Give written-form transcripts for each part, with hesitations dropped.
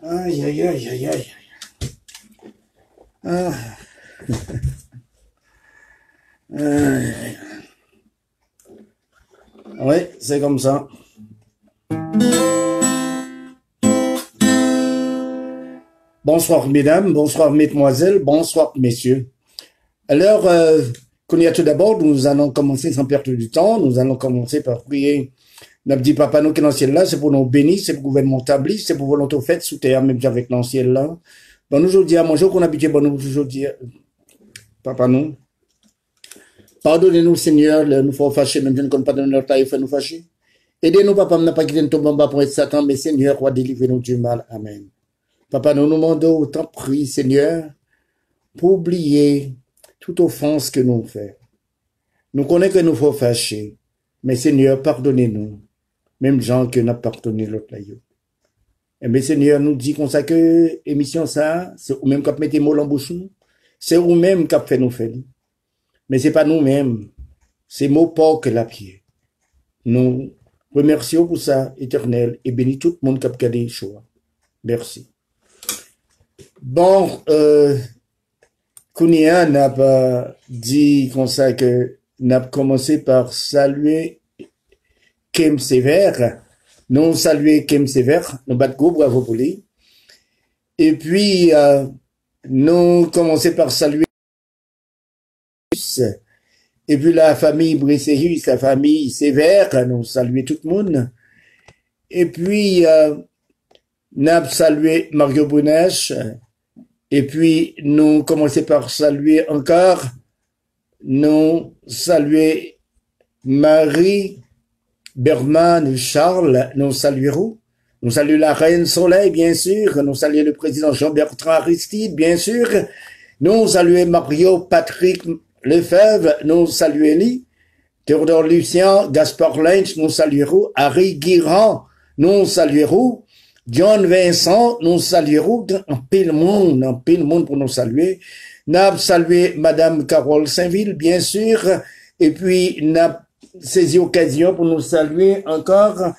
Aïe, aïe, aïe, aïe, aïe. Ah. Aïe. Ouais, c'est comme ça. Bonsoir, mesdames, bonsoir, mesdemoiselles, bonsoir, messieurs. Alors, qu'on y a tout d'abord, nous allons commencer sans perdre du temps. Nous allons commencer par prier. Nous dit Papa, nous qui est dans le ciel là, c'est pour nous bénir, c'est pour le gouvernement établi, c'est pour volonté faite sous terre, même avec dans le ciel là. Bon, nous aujourd'hui à manger, qu'on habite, bon, nous aujourd'hui, Papa, nous. Pardonnez-nous, Seigneur, nous faut fâcher, même si nous ne pas donner notre taille, fait nous fâcher. Aidez-nous, Papa, n'a pas quitté nous tomber en bas pour être Satan, mais Seigneur, roi, délivrez-nous du mal. Amen. Papa, nous nous demandons autant prie, Seigneur, pour oublier toute offense que nous faisons. Nous connaissons que nous faut fâcher, mais Seigneur, pardonnez-nous. Même gens que n'a pardonné l'autre là. Et mais Seigneur nous dit comme ça que émission ça, c'est ou même qui mettez mots en bouche, c'est ou même qui fait nous faire. Mais c'est pas nous-mêmes, c'est mots pas que la pied. Nous remercions pour ça, éternel, et bénis tout le monde qui a gardé le choix. Merci. Bon, Kounia n'a pas dit comme ça que n'a commencé par saluer Kem Sévère. Nous saluer Kem Sévère, nous battons bravo pour lui. Et puis, nous commençons par saluer et puis la famille Brisséus, la famille Sévère, nous saluer tout le monde. Et puis, nous avons salué Mario Brunesch. Et puis, nous commençons par saluer encore, nous saluer Marie Berman Charles, nous saluons. Nous saluons la Reine Soleil, bien sûr. Nous saluons le président Jean-Bertrand Aristide, bien sûr. Nous saluons Mario Patrick Lefebvre, nous saluons Elie. Théodore Lucien, Gaspard Lynch, nous saluons. Harry Guirand, nous saluons. John Vincent, nous saluons. Un pile monde pour nous saluer. Nous avons salué Madame Carole Saint-Ville, bien sûr. Et puis, nous avons saisi l'occasion pour nous saluer encore.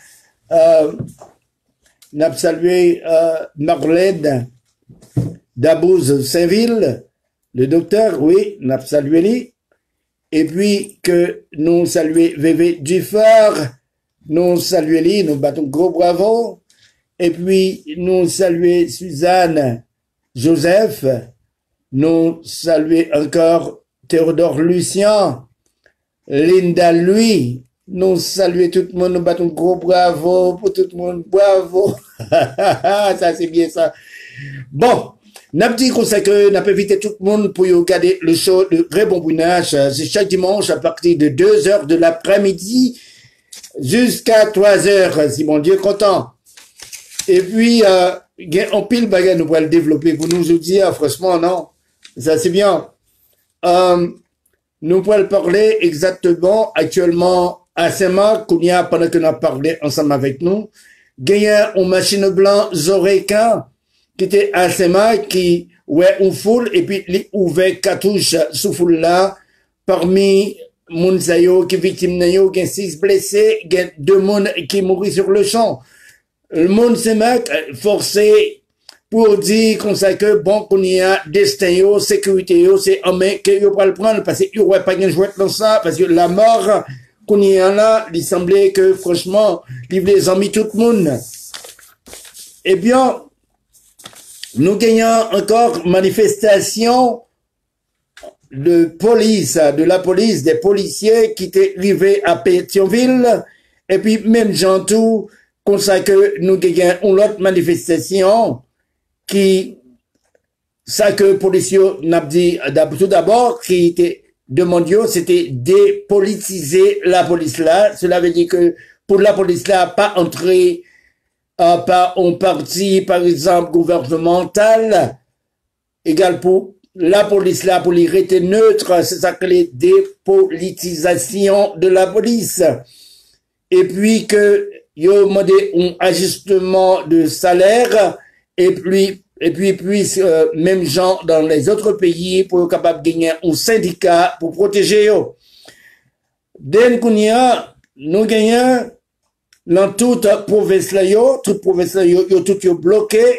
Nous avons salué Marlène Dabouze Saint-Ville, le docteur, oui, nous avons salué lui. Et puis que nous saluons Vévé Dufort, nous saluons lui, nous battons gros bravo. Et puis nous saluons Suzanne Joseph, nous saluons encore Théodore Lucien, Linda Louis, nous saluons tout le monde, nous battons gros bravo pour tout le monde, bravo. Ça c'est bien ça. Bon, n'a dit qu'on sait que n'a pas invité tout le monde pour regarder le show de Vrai Bon Bounage. C'est chaque dimanche à partir de 2h de l'après-midi jusqu'à 3h, si mon Dieu est content. Et puis, en pile bagarre, nous pourrons le développer pour nous dire, franchement, non, ça c'est bien. Nous pourrons parler exactement actuellement à Saint-Marc, qu'on y a pendant que nous avons parlé ensemble avec nous. Gagné une machine blanche Zoreca, qui était à Saint-Marc, qui ouais une foule, et puis il ouvert cartouche sous foule là, parmi Mounsayo, qui victime nayo, qui 6 blessés, qui 2 monde qui mourit sur le champ. Le monde Saint-Marc, forcé, pour dire comme ça que bon, qu'on y a destin yo, sécurité yo, c'est en main que yo pas le prendre, parce qu'il y aurait pas de jouet dans ça, parce que la mort, qu'on y a là, il semblait que, franchement, il les amis tout le monde. Eh bien, nous gagnons encore manifestation de police, de la police, des policiers qui étaient arrivés à Pétionville, et puis même gens tout, comme ça que nous gagnons une autre manifestation qui, ça que les policiers n'a dit tout d'abord, qui était demandé, c'était dépolitiser la police là. Cela veut dire que pour la police là, pas entrer par un parti, par exemple, gouvernemental, égal pour la police là, pour les rester neutre, c'est ça que les dépolitisation de la police. Et puis que, y a demandé un ajustement de salaire, et puis, même gens dans les autres pays pour être capable de gagner un syndicat pour protéger eux. Dès qu'on y a, nous gagnons dans toute province là, tout bloqué,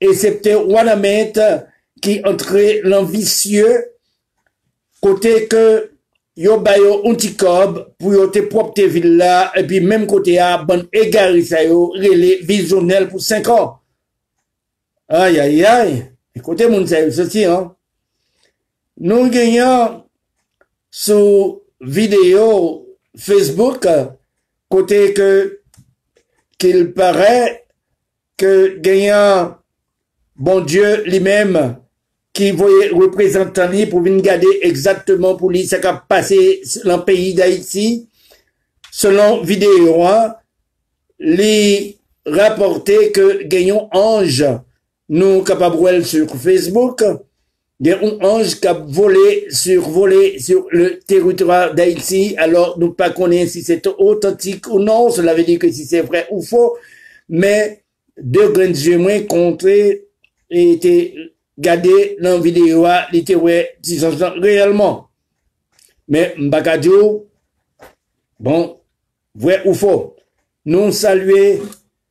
et c'était Wanamet qui entrait l'ambitieux, côté que yo bayo un petit cob pour yo te propre ville là, et puis même côté à bon égaré ça yo, relé visionnel pour 5 ans. Aïe, aïe, aïe. Écoutez, mon ceci, hein. Nous gagnons sur vidéo Facebook, côté qu'il paraît que gagnant bon Dieu lui-même qui voyait représentant lui pour venir garder exactement pour lui ce qui a passé dans le pays d'Haïti. Selon vidéo, hein, lui rapportait que gagnant ange nous capables sur Facebook, il y a un ange qui a volé sur le territoire d'Haïti, alors nous pas connaissons si c'est authentique ou non, cela veut dire que si c'est vrai ou faux, mais deux grands témoins contrés étaient gardés dans la vidéo, ils étaient réellement. Mais Mbakadio, bon, vrai ou faux, nous saluons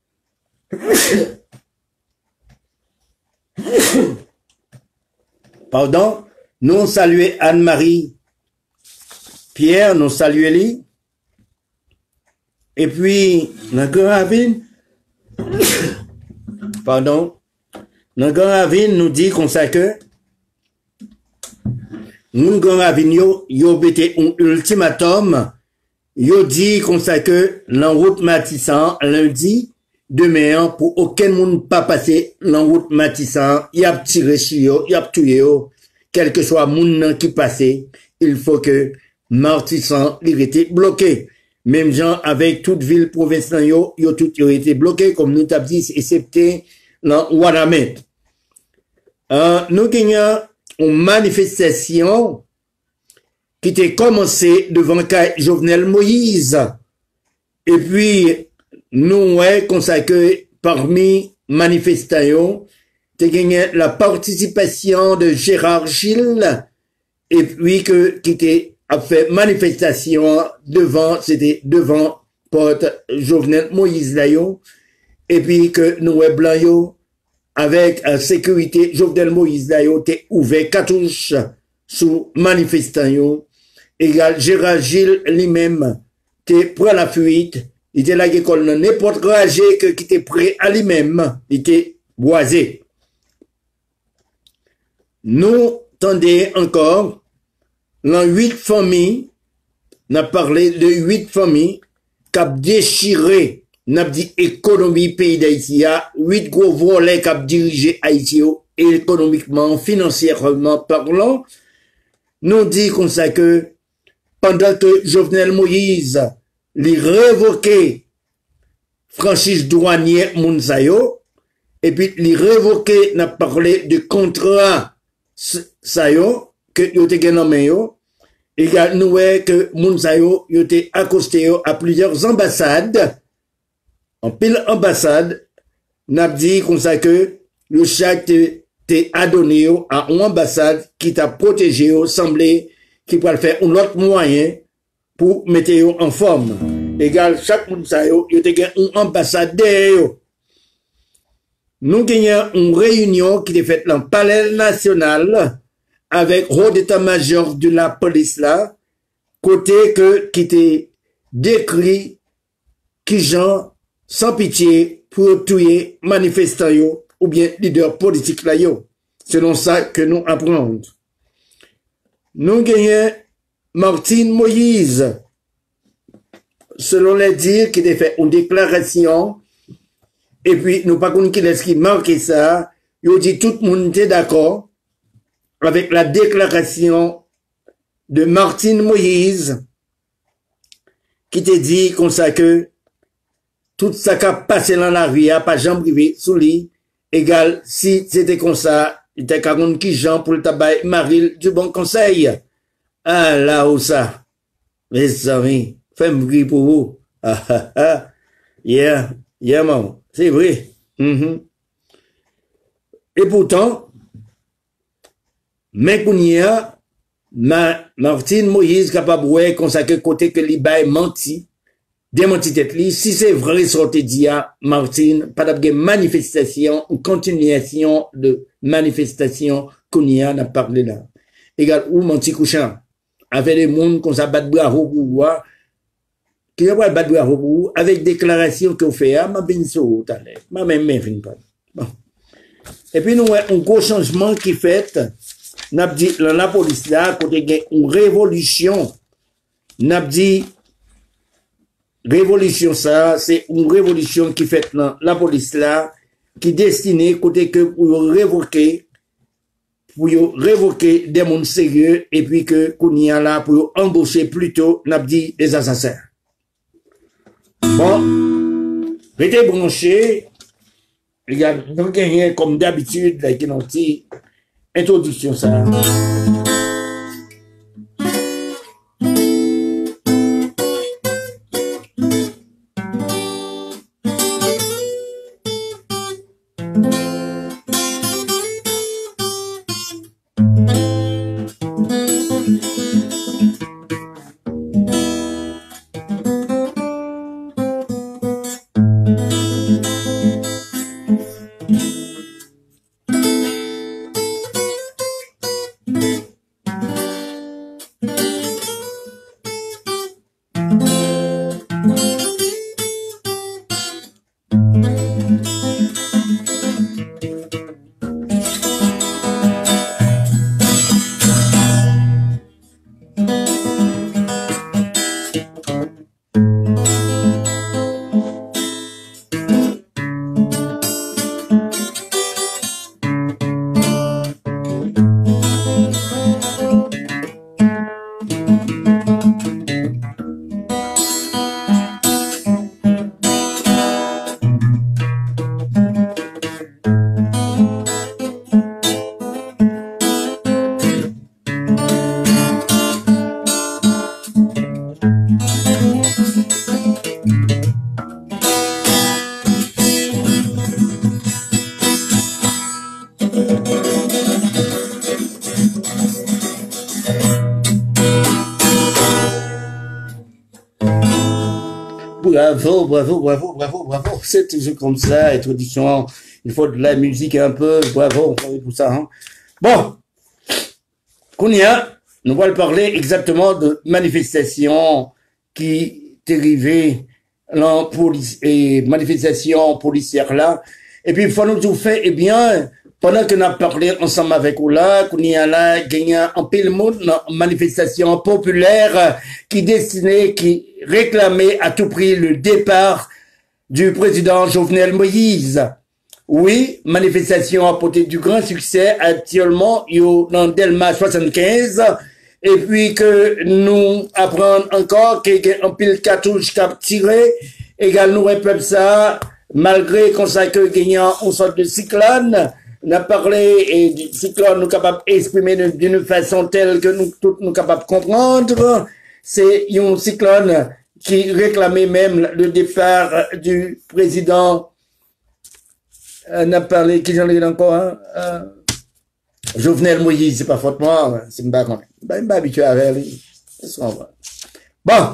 pardon, nous saluons Anne-Marie Pierre, nous saluons lui. Et puis, notre ravine, pardon, notre ravine nous dit comme ça que, nous ravine yo bete un ultimatum, yo dit comme ça que, la route Matissan, lundi, demain, pour aucun monde pas passer la route Matissan, y a tiré sur yo, y a tué yo, quel que soit monde qui passait, il faut que Matissan, il était bloqué. Même gens avec toute ville provinciale, yo tout été bloqué, comme nous t'avons dit, excepté dans Wanamet. Nous gagnons une manifestation qui était commencée devant Jovenel Moïse. Et puis, nous, ouais, consacré parmi manifestants, tu gagné la participation de Gérard Gilles, et puis qui était a fait manifestation c'était devant porte Jovenel Moïse Layo, et puis que nous, ouais, blanc, avec sécurité, Jovenel Moïse Layo, t'es ouvert cartouche sous manifestants, égal Gérard Gilles lui-même, t'es prêt à la fuite. Il était là l'école, n'importe quel âge qui était prêt à lui-même, il était boisé. Nous tendez encore, dans 8 familles, on a parlé de 8 familles, qui ont déchiré, on a dit économie pays d'Haïti, 8 gros volets qui ont dirigé Haïti, économiquement, financièrement parlant. Nous dit comme ça que, pendant que Jovenel Moïse, li révoqué franchise douanière Mounsayo, et puis li révoqué, n'a parlé de contrat Sayo, que yote genommé yo, et nous que Mounsayo yote accosté à plusieurs ambassades, en pile ambassade, n'a dit comme ça que le chèque te adonné à une ambassade qui t'a protégé, semblé, qui pourrait faire un autre moyen pour mettre en forme. Égal, chaque monde ça yo, yo te gen un ambassadeur. Nous gagnons une réunion qui est faite dans le palais national avec haut d'état-major de la police là, côté qui était décrit qui gens sans pitié pour tuer manifestants yo, ou bien leader politique là yo. Selon ça que nous apprenons. Nous gagnons Martine Moïse, selon les dires, qui a fait une déclaration, et puis nous pas connaissons qui est-ce qui marque ça, il dit tout le monde était d'accord avec la déclaration de Martine Moïse, qui te dit comme ça que tout ça qui a passé dans la rue, pas jambe privée sous lit, égal, si c'était comme ça, il était qu'à qui Jean pour le tabac, Marie du bon conseil. Ah, là où ça, mes amis, fais-moi grille pour vous. Ah, ah, ah, yeah, man, c'est vrai. Et pourtant, mais qu'on y a, Martine Moïse capable de consacrer côté que l'Ibaï menti, démenti tête li, si c'est vrai, sorti dia, Martine, pas de manifestation, ou continuation de manifestation qu'on y a parlé là. Égal, ou mon petit couchant, avec les monde qu'on s'abat de bras au bout, qui a pas de bras au bout, avec déclaration qu'on fait, ma benso, ma même fin pas. Bon. Et puis, nous, un gros changement qui fait, n'a dit, la police là, côté une révolution, n'a dit, révolution ça, c'est une révolution qui fait dans la police là, qui est destinée côté que pour révoquer des mondes sérieux et puis que qu'on y a là pour embaucher plutôt, n'a dit, les assassins. Bon, restez branchés. Regarde, nous gagnons comme d'habitude, avec une petite introduction ça. Bravo, bravo, bravo, bravo, bravo. C'est toujours comme ça, introduction. Il faut de la musique un peu. Bravo, tout ça. Hein. Bon. Kounia, nous allons parler exactement de manifestation qui est arrivée en police et manifestation policière là. Et puis, il faut nous tout faire, eh bien, pendant que nous avons parlé ensemble avec vous là, Kounia là, gagné un peu le monde dans manifestation populaire qui destinait, qui réclamait à tout prix le départ du président Jovenel Moïse. Oui, manifestation a porté du grand succès actuellement dans Delma 75. Et puis que nous apprenons encore qu'il y a un pile cartouche qui a tiré. Également, nous répète ça, malgré qu'on sait que gagnant une sorte de cyclone. On a parlé et du cyclone, nous capables d'exprimer d'une façon telle que nous tous nous capables de comprendre. C'est un cyclone qui réclamait même le départ du président. On a parlé, qui j'en ai encore, hein, Jovenel Moïse, c'est pas faute moi, c'est pas quand même. Pas habitué avec lui. Bon.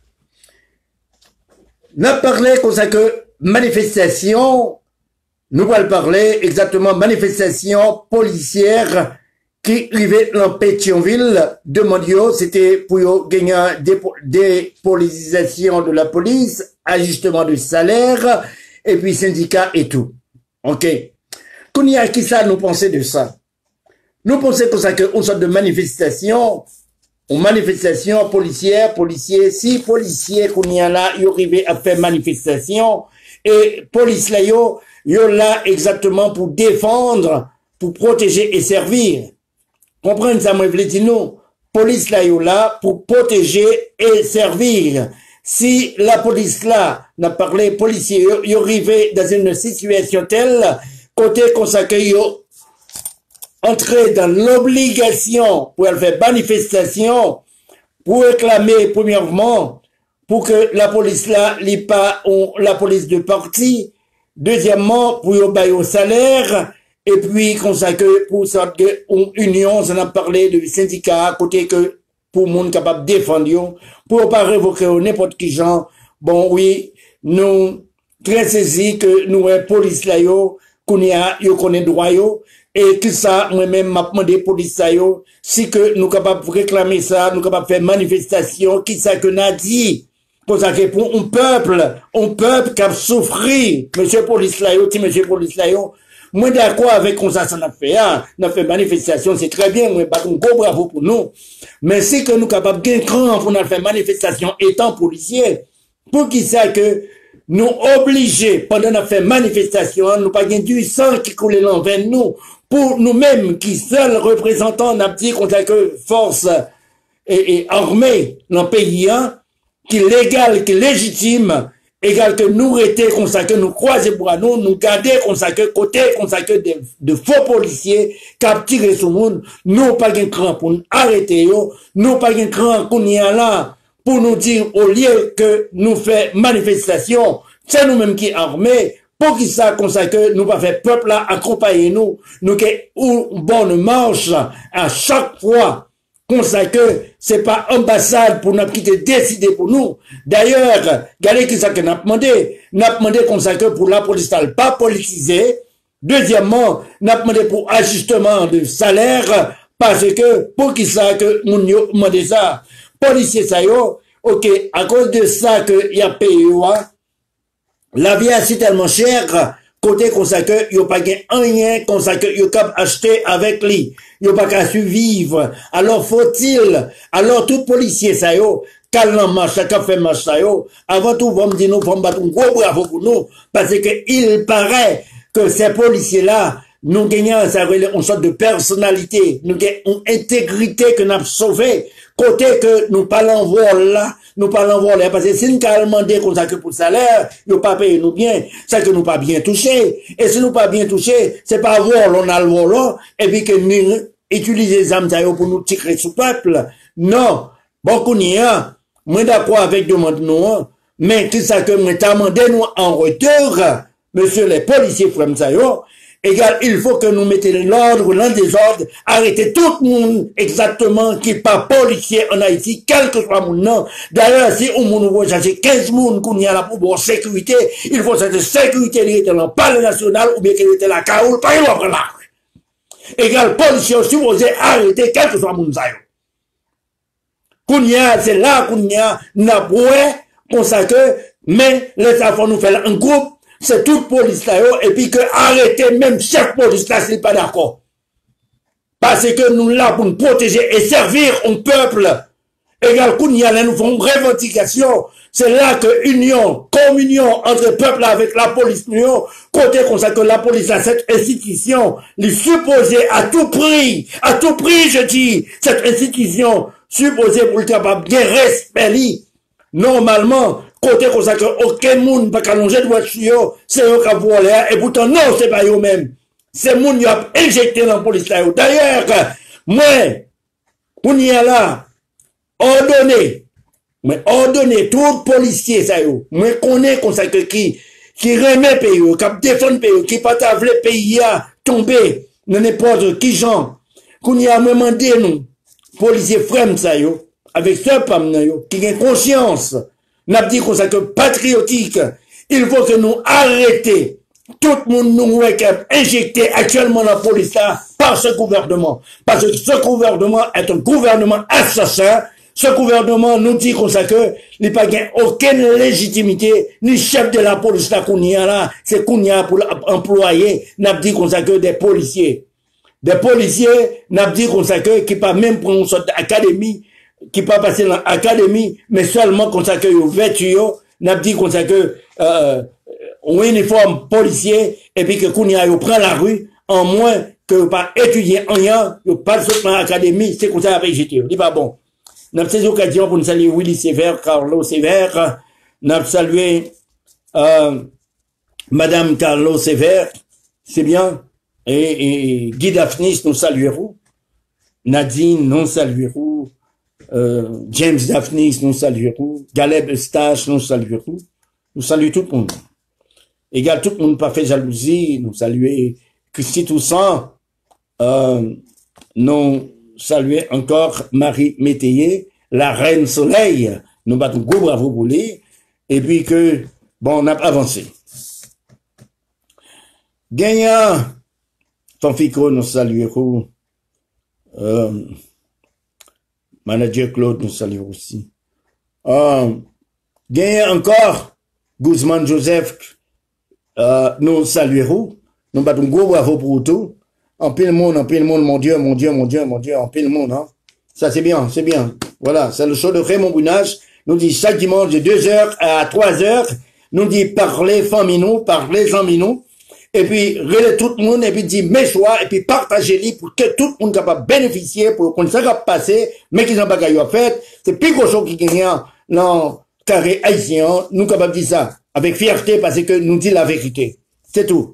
On a parlé comme ça que manifestation, nous allons parler exactement manifestation policière qui arrivait dans Pétionville de Mondio, c'était pour gagner dépolitisation de la police, ajustement de salaire, et puis syndicat et tout. Ok. Qu'on y a qui ça nous pensait de ça? Nous pensons que ça qu'une sorte de manifestation, une manifestation policière, policier, si policier qu'on y a là, ils arrivaient à faire manifestation, et police là, yo là exactement pour défendre, pour protéger et servir. Comprenez ça, moi, je veux dire, nous, police là, là, pour protéger et servir. Si la police là, n'a parlé policier, yo arrivé dans une situation telle, côté consacré, yo entrer dans l'obligation pour faire manifestation, pour réclamer, premièrement, pour que la police là, n'est pas la police de parti, deuxièmement, pour y bailler au salaire, et puis, consacré pour ça que union, on a parlé de syndicat, côté que, pour monde capable de défendre, pour pas révoquer n'importe qui genre, bon, oui, nous, très saisis que nous, police là, qu'on y a, yo connaît droit, et que ça, moi-même, m'a demandé police là, si que nous capables de réclamer ça, nous capables de faire manifestation, qui ça que n'a dit, pour ça que pour un peuple qui a souffert, monsieur police là, monsieur police là, moi d'accord avec ça, ça n'a fait, on a fait manifestation, c'est très bien, moi, pas un gros bravo pour nous. Mais si que nous capables de cran pour nous faire manifestation étant policiers, pour qui ça que nous obligés, pendant qu'on fait manifestation, nous pas du sang qui coule dans vers nous, pour nous-mêmes, qui seuls représentants, n'a dit qu'on a que force et armée dans le pays, qui est légal, qui est légitime, égal que nous étions comme ça, que nous croisons pour nous garder comme ça, que côté comme ça, que de faux policiers, capturer ce monde, nous pas un cran pour nous arrêter, nous pas un cran qu'on y a là, pour nous dire, au lieu que nous faisons manifestation, c'est nous-mêmes qui armés, pour qu'ils ça comme ça que nous pas faire peuple là, accompagner nous une bonne marche à chaque fois, comme ça que c'est pas ambassade pour nous qui te décider pour nous. D'ailleurs, regardez qui ça que n'a demandé comme ça que pour la police pas politisée. Deuxièmement, n'a demandé pour ajustement de salaire, parce que, pour qui ça que nous demandé ça, policier ça yo, ok, à cause de ça que y a payé, la vie est tellement chère, côté comme ça que yo pas gain rien, comme ça que yo cap acheter avec lui, yo pas qu'à survivre. Alors alors tout policier ça yo, calme marche, qu'a fait marche ça yo, avant tout vont me dire nous vont battre un gros bravo pour nous, parce que il paraît que ces policiers là, nous gagnons une sorte de personnalité, nous gagnons une intégrité que nous avons sauvé, côté que nous parlons vol là, nous parlons vol là, parce que si nous avons demandé comme ça que pour le salaire, nous pas payé nous bien, c'est que nous pas bien touché, et si nous pas bien touché, c'est pas vol, on a le vol là, et puis que nous utilisons les âmes pour nous tirer sous peuple. Non, beaucoup n'y a, moi d'accord avec demande nous, mais tout ça que nous demandé nous en retour, monsieur les policiers frères ça yo, égal, il faut que nous mettions l'ordre, l'un des ordres, arrêter tout le monde exactement qui n'est pas policier en Haïti, quel que soit mon nom. D'ailleurs, si on veut chercher 15 personnes qu'on y a là pour sécurité, il faut cette sécurité qui était dans le palais national ou bien qui était la caoule, pas une autre là. Égal, policier supposé arrêter quel que soit mon nom. Qu'on y a, c'est là qu'on y a, n'a pas pour ça que, mais les enfants nous faire un groupe, c'est toute police là, et puis que arrêter même chef police là, c'est pas d'accord. Parce que nous là pour nous protéger et servir un peuple. Égal, qu'on y a là, nous faisons une revendication. C'est là que communion entre peuple avec la police, côté comme ça que la police a cette institution, les supposée à tout prix, je dis, cette institution supposée pour le capable de respect, normalement, côté comme ça que aucun monde pas allonger de voiture, c'est eux qui volé, et pourtant non, c'est pas eux-mêmes. C'est monde qui a injecté dans la police là. D'ailleurs, moi, on y est là, ordonner tout policier ça yo, moi connais comme ça que qui remet pays, qui défend pays, qui pas tavler pays à tomber dans n'importe qui genre. Qu'on y a demandé nous, policiers frères ça yo, avec ce pam yo, qui a conscience. N'a dit comme ça que patriotique, il faut que nous arrêtions tout le monde nous injecté actuellement la police là par ce gouvernement. Parce que ce gouvernement est un gouvernement assassin. Ce gouvernement nous dit comme ça que il n'y a pas aucune légitimité, ni chef de la police là qu'on y a là, c'est qu'on y a pour employer, n'a dit comme ça que des policiers. Des policiers, n'a dit comme ça que qui pas même pour une sorte d'académie, qui pas passer dans l'académie, mais seulement comme ça que yo vêtu n'a dit comme ça que un uniforme policier et puis que Kounia yo prend la rue en moins que pas étudier en rien, yo pas dans l'académie, c'est comme ça avec j'étais. Dit pas bon. N'a ces occasions pour nous saluer Willy Sévère, Carlo Sévère, n'a salué Madame Carlo Sévère, c'est bien, et Guy Daphnis nous saluerons, Nadine nous saluerons, James Daphnis nous saluerons, Galeb Eustache nous saluerons, nous saluons tout le monde. Égal, tout le monde pas fait jalousie, nous saluer Christy Toussaint, nous saluer encore Marie Métayer, la Reine Soleil, nous battons gros bravo pour lui, et puis que, bon, on a avancé. Gagnant, ton fico, nous saluons, manager Claude, nous saluons aussi. Gagnant encore, Guzman Joseph, nous saluons, nous battons gros bravo pour tout. En pile monde, mon Dieu, mon Dieu, mon Dieu, mon Dieu, en pile monde, hein. Ça, c'est bien, c'est bien. Voilà, c'est le show de Raymond Bounage. Nous dit chaque dimanche de 2h à 3h, nous dit parlez famille parlez amis nous. Et puis, relais tout le monde, et puis dit mes choix, et puis partagez-les pour que tout le monde capable bénéficier, pour qu'on ne s'en pas passer, mais qu'ils n'ont pas qu'à fait. C'est plus gros chose qui gagne dans carré haïtien, nous capable de dire ça, avec fierté, parce que nous dit la vérité. C'est tout.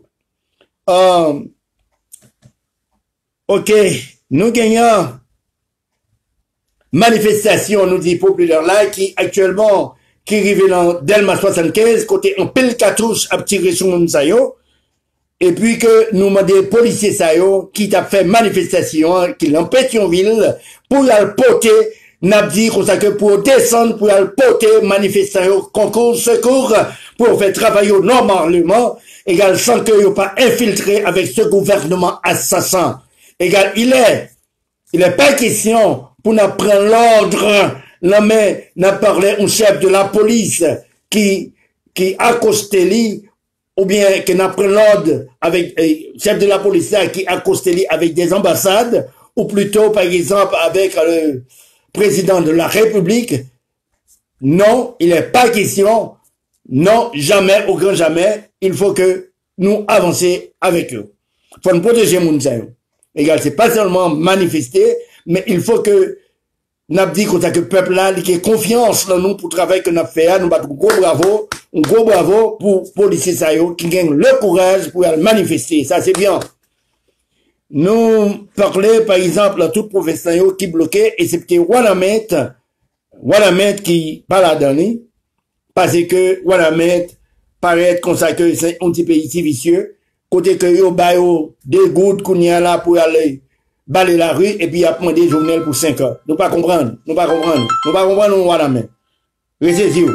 Ok, nous gagnons manifestation, nous dit populaire là, qui actuellement, qui arrive dans Delma 75, côté en pile cartouche à tirer sur mon sayo, et puis que nous demandons policiers sayo, qui t'a fait manifestation, qui l'empêche en ville, pour y aller porter, n'a dit comme ça que pour descendre, pour y aller porter manifestation, concours, secours, pour faire travailler normalement, égal sans que n'y pas infiltré avec ce gouvernement assassin. Égal, il est pas question pour nous prendre l'ordre, non mais, n'a parlé un chef de la police qui accosté ou bien qui n'a pris l'ordre avec, chef de la police qui accosté avec des ambassades, ou plutôt, par exemple, avec le président de la République. Non, il n'est pas question. Non, jamais, au grand jamais. Il faut que nous avancions avec eux. Il faut nous protéger mon sayo. Égal, c'est pas seulement manifester, mais il faut que nous dit que le peuple là, qui ait confiance dans nous pour le travail que nous fait, nous battons un gros bravo pour policiers sayo qui gagnent le courage pour aller manifester. Ça, c'est bien. Nous parler, par exemple, à toute profession qui bloquait, et c'était Wanamet qui parle à donner, parce que Wanamet paraît comme ça que c'est un petit pays si vicieux, côté que yo bayo des gouttes qu'on y a là pour aller balayer la rue et puis a demandé journal pour 5 heures. Nous pas comprendre, nous Wanamet. Restez-y.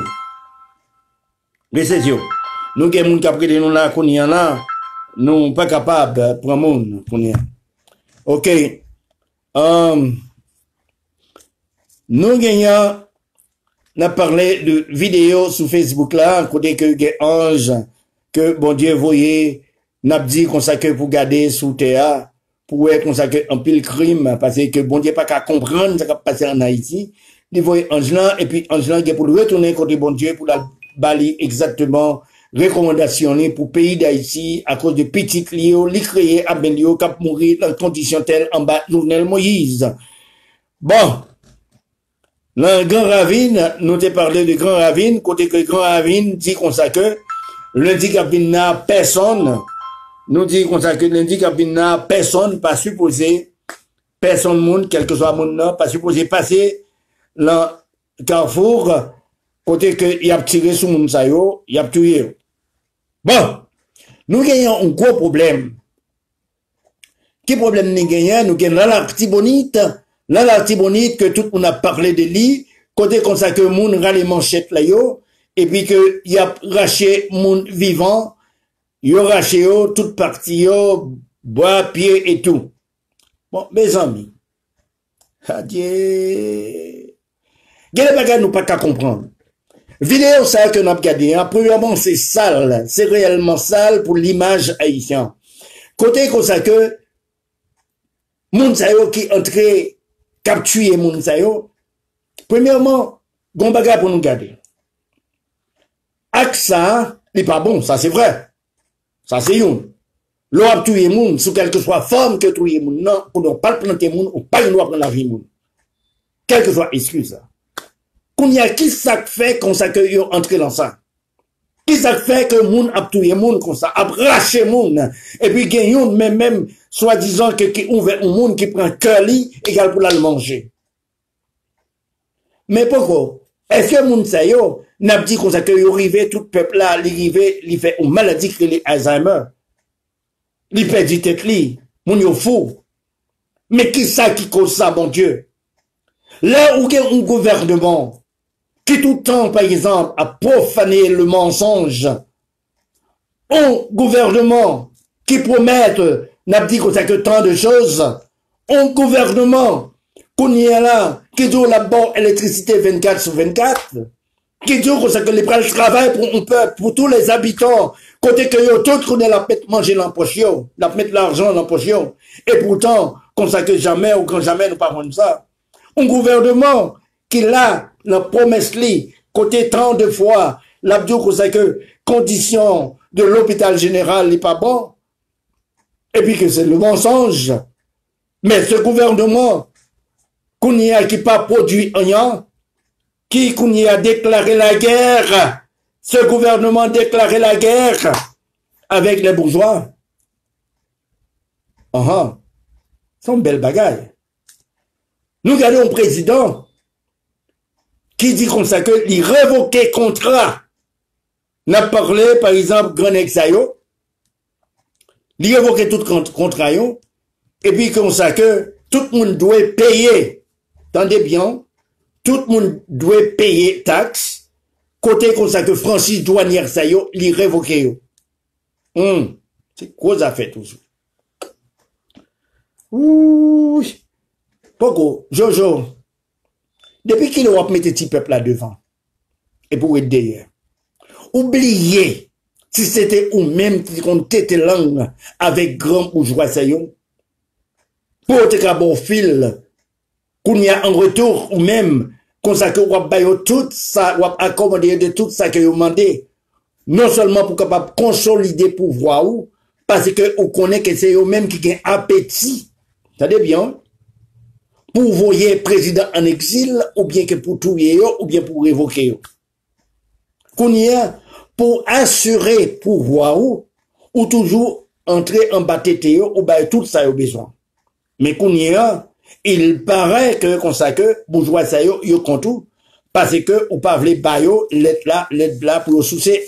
Nous qui moun qui nous là qu'on y a là, nous pas capable de prendre monde qu'on y a. OK. Nous gagnons, on a parlé de vidéos sur Facebook là, côté que ange, que bon Dieu voyait, n'a dit qu'on s'accueille pour garder sous terre, pour être qu'on s'accueille en pile crime, parce que bon Dieu pas qu'à comprendre ce qui passe en Haïti. Il voyait ange là, et puis ange là, pour retourner côté bon Dieu, pour la balayer exactement, recommandation pour pays d'Haïti, à cause de petites lios, les créer à Benlio, cap mourir dans condition telle en bas, Journal Moïse. Bon. Dans Grand Ravine, nous t'ai parlé de Grand Ravine, côté que Grand Ravine dit qu'on sait que lundi n'a personne, nous dit qu'on sait que lundi n'a personne, pas supposé, personne monde, quel que soit monde là, pas supposé passer dans Carrefour, côté que il a tiré sur mon sayo, il a tué. Bon, nous gagnons un gros problème. Quel problème nous gagnons? Nous gagnons l'artibonite que tout le monde a parlé de lui, côté comme ça que moun râle les manchettes là yo, et puis que y a raché moun vivant, yo raché yo, toute partie yo, bois, pied et tout. Bon, mes amis, adieu. Gade bagay nous pas qu'à comprendre. Vidéo ça que nous avons regardé, hein, premièrement c'est sale, c'est réellement sale pour l'image haïtienne. Côté comme ça que, moun sa yo qui entré, capturer moun sa yo, premièrement, gon bagay pour nous garder. Ak ça, n'est pas bon, ça c'est vrai. Ça c'est yon. L'on a tué moun, sous quelque soit forme que tué moun, non, pour ne pas planter moun, ou pas une loi prendre la vie moun. Quelle que soit excuse ça. Qu'on y a qui ça fait qu'on ça que yo entré dans ça? Qui ça fait que moun a tué moun comme ça, a braché moun, et puis gen yon, même, soi-disant que qui ouvert un monde qui prend cœur li, égal pour la le manger. Mais pourquoi? Est-ce que moun sa yo, n'a dit qu'on ça que yo rivé, tout peuple là, li fait une maladie qui est Alzheimer. Li perdu tête li, moun yo fou. Mais qui ça qui cause ça, bon Dieu? Là où il y a un gouvernement, qui tout le temps, par exemple, a profané le mensonge, un gouvernement qui promet, n'a dit qu'on sait que tant de choses, un gouvernement qu'on y a là, qui dit la bonne électricité 24/24, qui dit qu'on sait que les prêtres travaillent pour un peuple, pour tous les habitants, côté que yo, tout qu'on est la pète manger l'empoche, la mettre l'argent l'empoche, et pourtant, qu'on sait que jamais ou quand jamais nous parlons de ça. Un gouvernement qui là, la promesse li, côté tant de fois, l'abdou qu'on sait que conditions de l'hôpital général n'est pas bon, et puis que c'est le mensonge. Mais ce gouvernement, qu'on y a qui pas produit rien, qu'on y a déclaré la guerre, ce gouvernement déclaré la guerre avec les bourgeois. C'est une belle bagaille. Nous regardons un président qui dit comme ça que il révoquait contrat. N'a parlé, par exemple, Grand Exayo, il révoquait tout contrat, et puis comme ça que tout le monde doit payer. Tendez bien, tout le monde doit payer taxe, côté comme ça que Francis Douanière Sayo, il révoquait. C'est quoi ça fait tout ça? Ouh, Poco, Jojo, depuis qu'il a mis ce petit peuple là devant, et pour être derrière, oubliez, si c'était ou même qui comptait langue avec grand bourgeois saillon, pour te bon fil, qu'on y a en retour, ou même, qu'on sait que wap bayo tout ça, wap accommoder de tout ça que vous demandez, non seulement pour capable consolider pouvoir ou, parce que vous connaissez que c'est eux-mêmes qui ont appétit, ça bien, pour voyer président en exil, ou bien que pour tuer, ou bien pour révoquer. Qu'on y a, pour assurer pouvoir ou toujours entrer en bataille, ou bien tout ça au besoin. Mais qu'on y a, il paraît que, comme ça que, bourgeois ça yo compte tout, parce que, ou pas vle bayo, l'aide là pour soucier.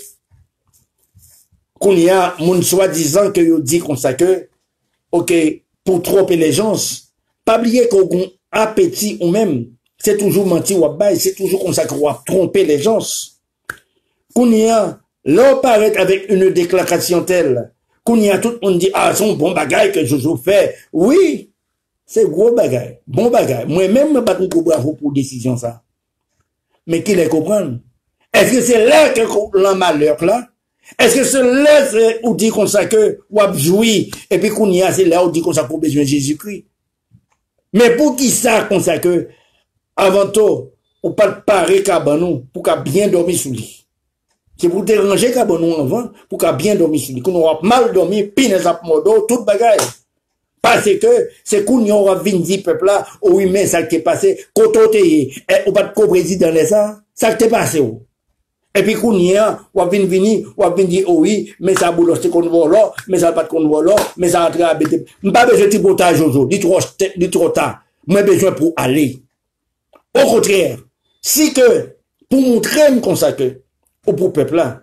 Qu'on y a, moun soi-disant que yo dit comme ça que, ok, pour tromper les gens, pas oublier qu'on a appétit ou même, c'est toujours menti ou bail, c'est toujours comme ça qu'on va tromper les gens. Qu'on y a, là, paraît avec une déclaration telle, qu'on y a tout le monde dit, ah, c'est un bon bagage que je fais. Oui, c'est gros bagage, bon bagage. Moi-même, je ne pas trop bravo pour décision ça. Mais qui les comprend? Est-ce que c'est là que le malheur là? Est-ce que c'est là où dit qu'on sait que, ou a joui, et puis qu'on y a, c'est là où dit qu'on sait qu'on a besoin de Jésus-Christ? Mais pour qui ça qu'on sait que, avant tout, ou pas de parer cabanon, pour qu'à bien dormir sous lui? C'est pour déranger cabanon avant, pour qu'à bien dormir sous lui. Qu'on aura mal dormi, pines à modo, tout bagage. Parce que c'est qu'on y aura vindi peuple là, oui, mais ça qui est passé, côté, ou pas de co-président dans ça qui est passé, où? Et puis qu'on y a, ou a vini, ou a vini, oui, mais ça boulot, c'est qu'on voit là, mais ça pas de qu'on voit là, mais ça rentre à bête. M'pas besoin de botage aujourd'hui, dit trop tard. Moi besoin pour aller. Au contraire, si que, pour montrer comme ça que, ou pour peuple là,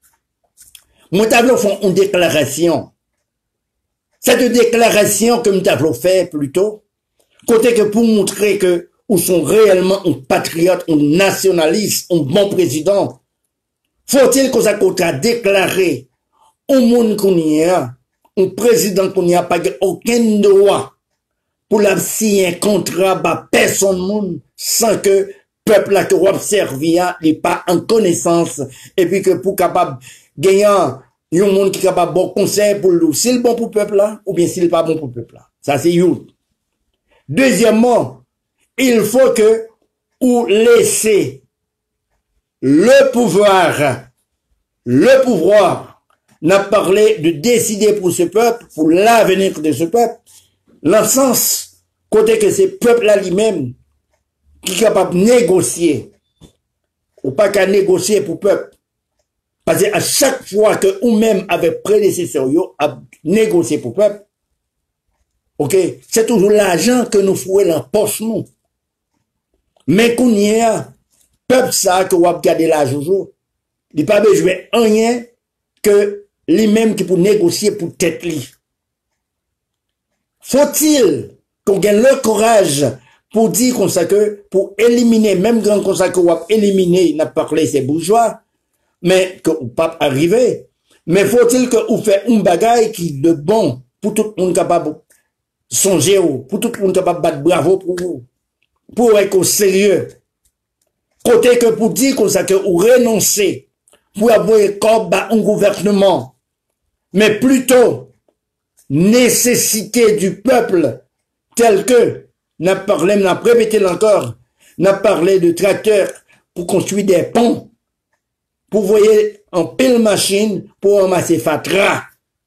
moi t'avais fait une déclaration. Cette déclaration que nous avons fait plutôt, côté que pour montrer que nous sommes réellement un patriote, un nationaliste, un bon président, faut-il que ça a déclaré au monde qu'on y a, un président qu'on n'y a pas aucun droit pour la signer un contrat par personne monde sans que peuple là que observia n'est pas en connaissance et puis que pour capable gagner un monde qui est capable bon conseil pour lui, s'il est bon pour peuple là ou bien s'il n'est pas bon pour peuple là. Ça c'est une. Deuxièmement, il faut que ou laisser le pouvoir n'a parlé de décider pour ce peuple, pour l'avenir de ce peuple, dans le sens, côté que ce peuple-là lui-même, qui est capable de négocier, ou pas qu'à négocier pour le peuple. Parce qu'à chaque fois que ou-même avec prédécesseur, à négocier pour le peuple, ok, c'est toujours l'argent que nous fouons dans la poche, nous. Mais qu'on y a, peuple ça, que vous regardez là, Jojo, il n'y a pas besoin de rien que lui-même qui pour négocier pour tête li. Faut-il qu'on ait le courage pour dire comme ça que, pour éliminer, même grand comme ça que vous éliminer, n'a pas parlé ces bourgeois, mais que vous pas arriver. Mais faut-il que vous fait un bagage qui de bon, pour tout le monde capable songer, pour tout le monde capable battre bravo pour vous, pour être au sérieux. Côté que pour dire comme ça que vous renoncez, pour avoir comme un gouvernement, mais plutôt nécessité du peuple, tel que, n'a parlé, n'a répété encore, n'a parlé de tracteurs pour construire des ponts, pour voyer en pile machine pour ramasser fatra,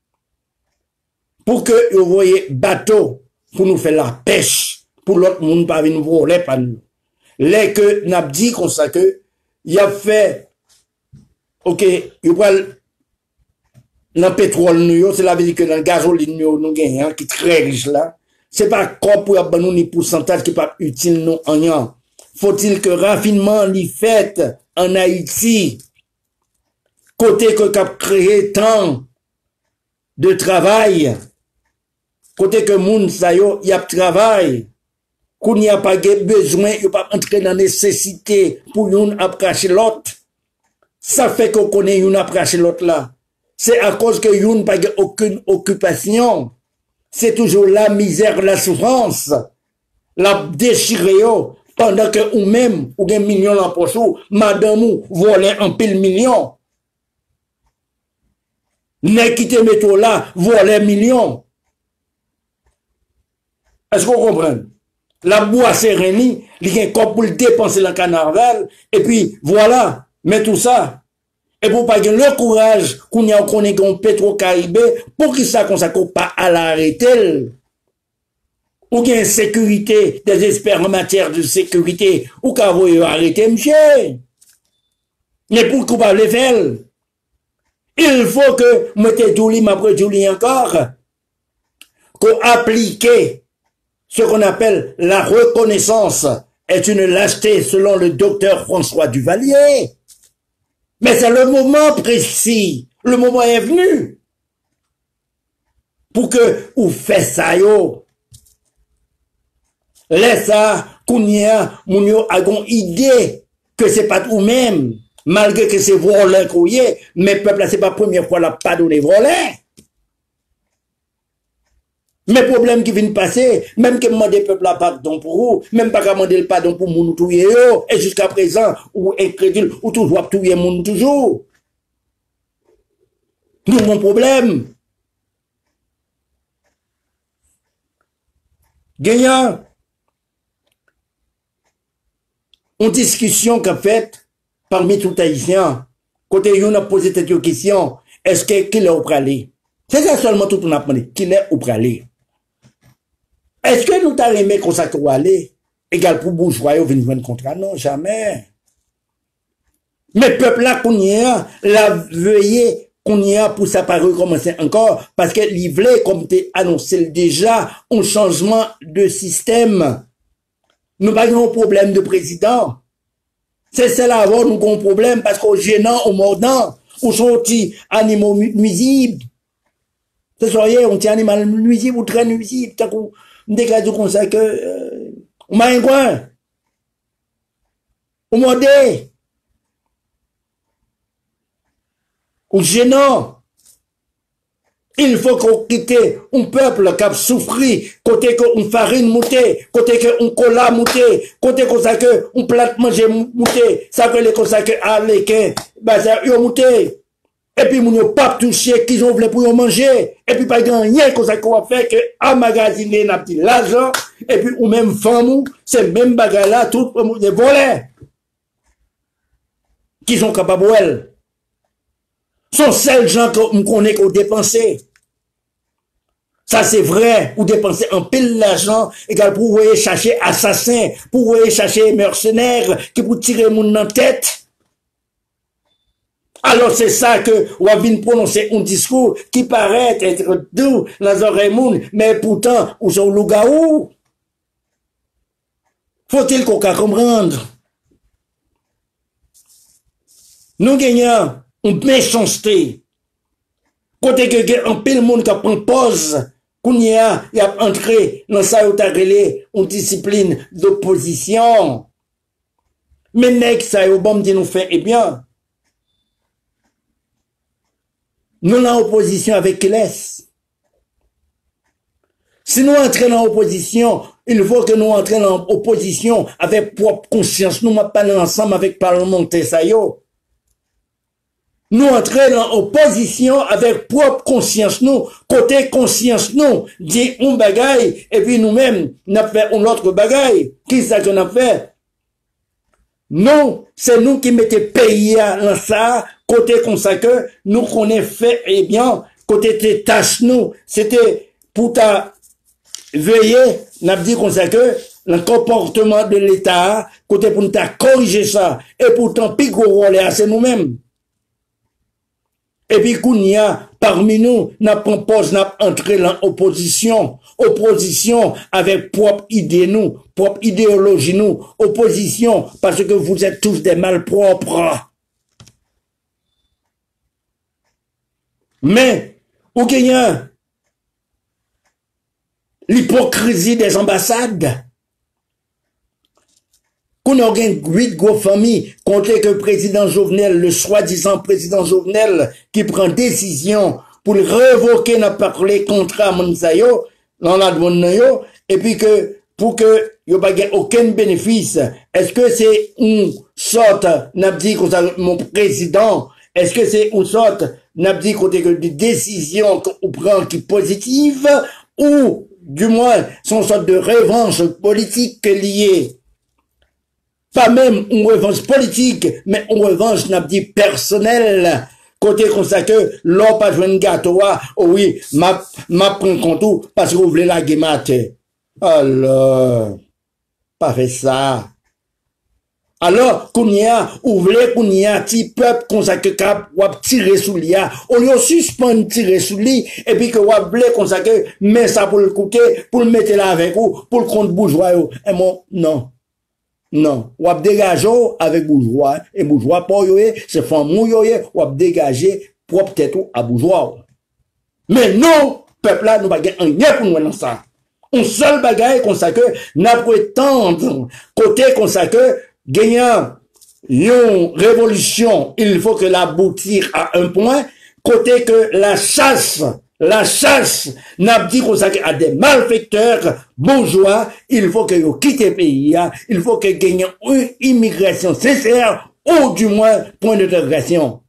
pour que vous voyez bateau pour nous faire la pêche, pour l'autre monde pas venir nous voler par nous. Les que n'a dit comme ça que il a fait, ok, il va dans le pétrole nous, c'est la veut dire que dans le gasoline nous gagnons, qui est très riche là, c'est pas quoi pour avoir nous ni pourcentage qui pas utile nous en rien. Faut-il que raffinement l'y fait en Haïti, côté que cap créé tant de travail, côté que moun sa yo y a travail, qu'on n'y a pas besoin, y a pas entrer dans nécessité pour yon approcher l'autre. Ça fait qu'on connaît yon approcher l'autre là. C'est à cause que yon pas aucune occupation. C'est toujours la misère, la souffrance, la déchirée pendant que ou même ou gen million en poche ou madame ou volait un pile million. N'est quitté métro là, volait million. Est-ce qu'on comprend? La bois sérénie, il y a un corps pour le dépenser dans le carnaval, et puis voilà, mais tout ça. Et pour pas le courage qu'on y a un Petro-Caribé, pour qu'il ça qu'on s'accorde pas à l'arrêter. Ou qu'il y a une sécurité, des experts en matière de sécurité, ou qu'à vous arrêter, monsieur. Mais pour qu'on pas le faire. Il faut que, mettez Julie, m'après Julie encore, qu'on applique ce qu'on appelle la reconnaissance est une lâcheté selon le docteur François Duvalier. Mais c'est le moment précis. Le moment est venu. Pour que vous faites ça, yo. Laisse ça, kounia, mounio, a une idée que c'est pas tout même. Malgré que c'est volé qu'on y est, mais peuple là, c'est pas la première fois la pas donné volé. Mais problème qui viennent passer, même que demander peuple là pardon pour vous, même pas demander le pardon pour moun touyer yo, et jusqu'à présent, ou incrédule, ou toujours touyer moun toujours. Nous avons un problème. Gagnant, une discussion qu'a faite parmi tout haïtiens, côté yon a posé cette question, est-ce qu'il est au pralé? C'est ça seulement tout on a demandé, qu'il est au pralé. Est-ce que nous t'avons aimé qu'on s'accorde à aller, égal pour bourgeois, ou venir un contrat? Non, jamais. Mais peuple là qu'on y a, la veuillez qu'on y a pour ça pas recommencer encore, parce que l'ivlé, comme t'es annoncé déjà, un changement de système. Nous n'avons pas de problème de président. C'est cela avant nous avons un problème, parce qu'au gênant, au mordant, ou sont petits animaux nuisibles. C'est ça, on tient animal nuisible ou très nuisible, t'as qu'on dégage comme ça que, on m'a un coin. On m'a dit. Ou gênant. Il faut qu'on quitte un peuple qui a souffri, côté qu'on farine moutée, côté qu'on cola moutée, côté qu'on ça que on plate manger moutée, ça que les qu'on ça que allez que, bah ça yo moutée. Et puis moun yo pas touché qu'ils ont voulu pour yo manger, et puis pas rien qu'on ça qu'on va faire que à magasiner n'a petit l'argent, et puis ou même femme, c'est même bagarre là tout pour des volets. Qui sont capables sont seuls gens qu'on connaît qu'on dépenser. Ça c'est vrai, ou dépenser un pile d'argent, égal pour vous chercher assassins, pour vous chercher mercenaires, qui pour tirer moun dans tête. Alors c'est ça que vous avez prononcer un discours qui paraît être doux dans les oreilles moun, mais pourtant, ou sont loup-garou. Faut-il qu'on comprendre? Nous gagnons une méchanceté. Côté que un pile monde qui prend pause y a entré dans ça, une discipline d'opposition. Mais nèg ça yo bon dit nous fait eh bien. Nous en opposition avec qui laisse. Si nous entrons en opposition, il faut que nous entrions en opposition avec propre conscience. Nous ne pas ensemble avec parlementaires ça yo. Nous entrons en opposition avec propre conscience nous, côté conscience nous, dit un bagaille et puis nous-mêmes n'a fait un autre bagaille. Qui ça qu'on a fait? Non, c'est nous qui mettons pays dans ça, côté comme ça que nous qu'on ait fait, eh bien, côté tes tâches nous, c'était pour ta veiller, n'a dit comme ça que le comportement de l'État, côté pour nous corriger ça, et pourtant, puis gros rôle, c'est nous-mêmes. Et puis, qu'on y a, parmi nous, n'a propose, n'a entré dans l'opposition. Opposition avec propre idée nous, propre idéologie nous. Opposition parce que vous êtes tous des malpropres. Mais, où gagne l'hypocrisie des ambassades? Qu'on a 8 grosses familles contre que le président Jovenel, le soi-disant président Jovenel, qui prend décision pour révoquer n'a parlé contrat à Monsayo, dans la douane, et puis que, pour que, il n'y ait aucun bénéfice, est-ce que c'est une sorte, n'a dit mon président, est-ce que c'est une sorte, n'a dit de décision qu'on prend qui est positive, ou, du moins, son sorte de revanche politique liée? Pas même une revanche politique, mais une revanche, n'a dit personnelle. Côté comme ça que, l'on pas joué un gâteau, oh oui, ma prend compte parce que vous voulez la guémate. Alors, pas fait ça. Alors, qu'on y a, ou voulez qu'on y a, petit peuple comme ça que cap, ou tirer sous l'ia, on y a suspend tirer sous lui, et puis que ou voulez comme ça que, mais ça pour le coûter, pour le mettre là avec vous, pour le compte bourgeois, et mon, non. Non, ou ap dégager avec bourgeois, et bourgeois pour yoye, c'est femme yoye, ou ap dégager propre tête à bourgeois. Mais non, peuple là, nous bagay un rien pour nous dans ça. Un seul bagay comme ça que, n'a prétendre, côté comme ça que, gagnant, une révolution, il faut que l'aboutir à un point, côté que la chasse, n'a dit qu'on à des malfaiteurs bourgeois, il faut que vous quittez le pays, il faut que gagnez une immigration sincère, ou du moins, point d'interrogation.